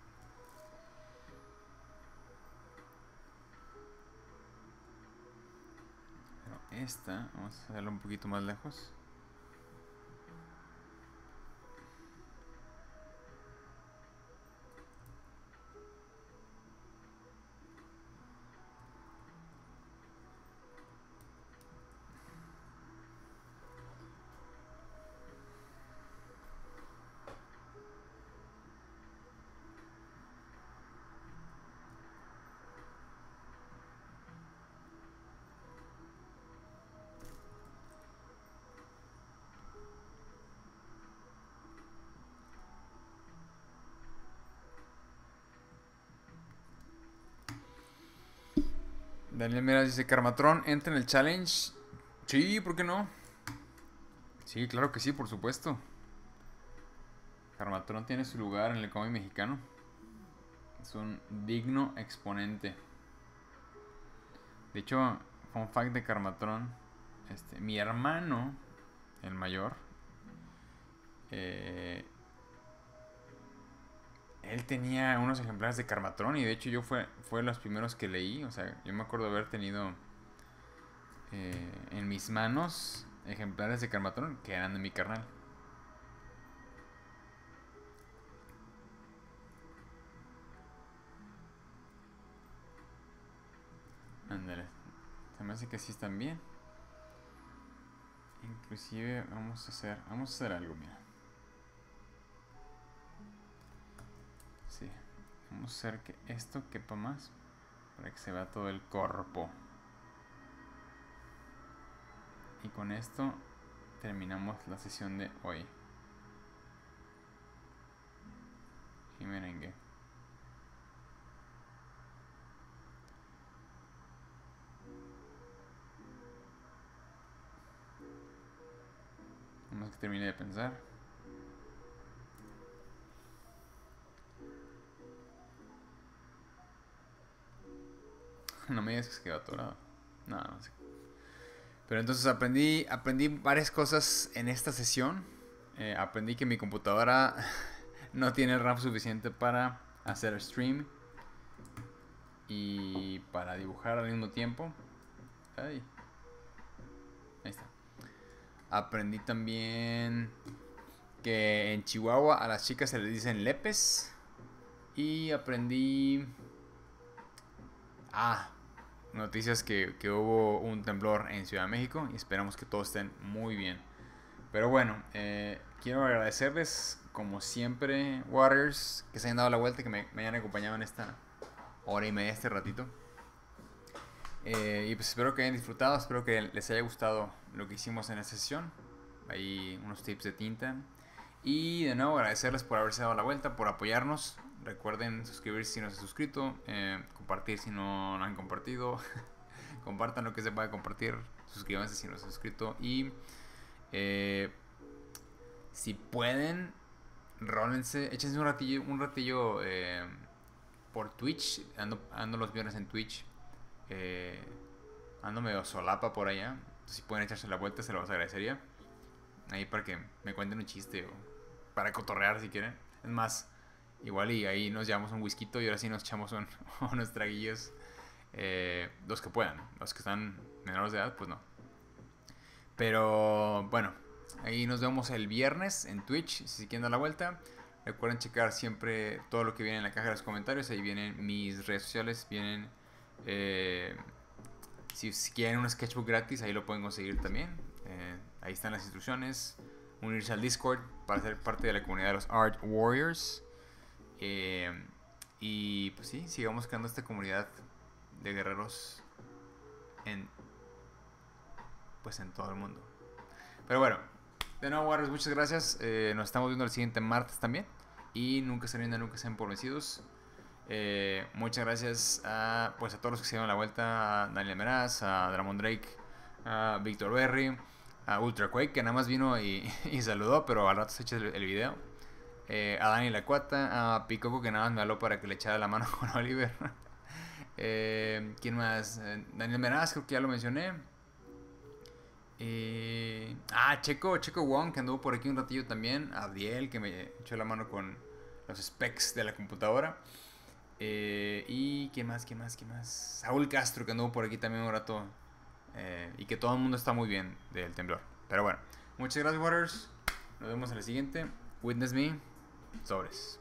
Pero esta, vamos a hacerla un poquito más lejos. Daniel Meras dice, Carmatron, entra en el challenge. Sí, ¿por qué no? Sí, claro que sí, por supuesto. Carmatron tiene su lugar en el cómic mexicano. Es un digno exponente. De hecho, fun fact de Karmatron, este, mi hermano, el mayor, eh, él tenía unos ejemplares de Karmatron y de hecho yo fue, fue los primeros que leí. O sea, yo me acuerdo de haber tenido eh, en mis manos ejemplares de Karmatron que eran de mi carnal. Ándale, se me hace que sí están bien. Inclusive vamos a hacer, vamos a hacer algo, mira. Sí, vamos a hacer que esto quepa más para que se vea todo el cuerpo. Y con esto terminamos la sesión de hoy. Y merengue. Vamos a que termine de pensar. No me digas que se quedó atorado. No, no sé. Pero entonces aprendí, aprendí varias cosas en esta sesión. Eh, aprendí que mi computadora no tiene RAM suficiente para hacer stream y para dibujar al mismo tiempo. Ay. Ahí está. Aprendí también que en Chihuahua a las chicas se les dicen lepes. Y aprendí... Ah, noticias que, que hubo un temblor en Ciudad de México y esperamos que todos estén muy bien. Pero bueno, eh, quiero agradecerles como siempre, Waters, que se hayan dado la vuelta y que me, me hayan acompañado en esta hora y media, este ratito. Eh, y pues espero que hayan disfrutado, espero que les haya gustado lo que hicimos en esta sesión. Ahí unos tips de tinta. Y de nuevo agradecerles por haberse dado la vuelta, por apoyarnos. Recuerden suscribirse si no se han suscrito, eh, compartir si no lo han compartido, compartan lo que se pueda compartir, suscríbanse si no se han suscrito y eh, si pueden, rólense, échense un ratillo, un ratillo eh, por Twitch. Ando, ando los viernes en Twitch, eh, ando medio solapa por allá. Entonces, si pueden echarse la vuelta, se los agradecería. Ahí para que me cuenten un chiste o para cotorrear si quieren. Es más, igual y ahí nos llevamos un whisky y ahora sí nos echamos un, unos traguillos. Eh, los que puedan. Los que están menores de edad, pues no. Pero bueno, ahí nos vemos el viernes en Twitch, si quieren dar la vuelta. Recuerden checar siempre todo lo que viene en la caja de los comentarios. Ahí vienen mis redes sociales, vienen... Eh, si, si quieren un sketchbook gratis, ahí lo pueden conseguir también. Eh, ahí están las instrucciones. Unirse al Discord para ser parte de la comunidad de los Art Warriors. Eh, y pues sí, sigamos creando esta comunidad de guerreros en pues en todo el mundo. Pero bueno, de nuevo, Warriors, muchas gracias. Eh, nos estamos viendo el siguiente martes también. Y nunca se rindan, nunca sean por vencidos. Eh, muchas gracias a, pues, a todos los que se dieron la vuelta: a Daniel Meraz, a Dramon Drake, a Víctor Berry, a Ultra Quake, que nada más vino y, y saludó, pero al rato se echa el, el video. Eh, a Dani Lacuata, a Picoco, que nada más me habló para que le echara la mano con Oliver. eh, ¿Quién más? Eh, Daniel Meraz, creo que ya lo mencioné. Eh, ah, Checo, Checo Wong, que anduvo por aquí un ratillo también. Abdiel, que me echó la mano con los specs de la computadora. Eh, y ¿quién más? ¿Quién más? ¿Quién más? Saúl Castro, que anduvo por aquí también un rato. Eh, y que todo el mundo está muy bien del temblor. Pero bueno, muchas gracias, Waters. Nos vemos en el siguiente. Witness me. Sobres.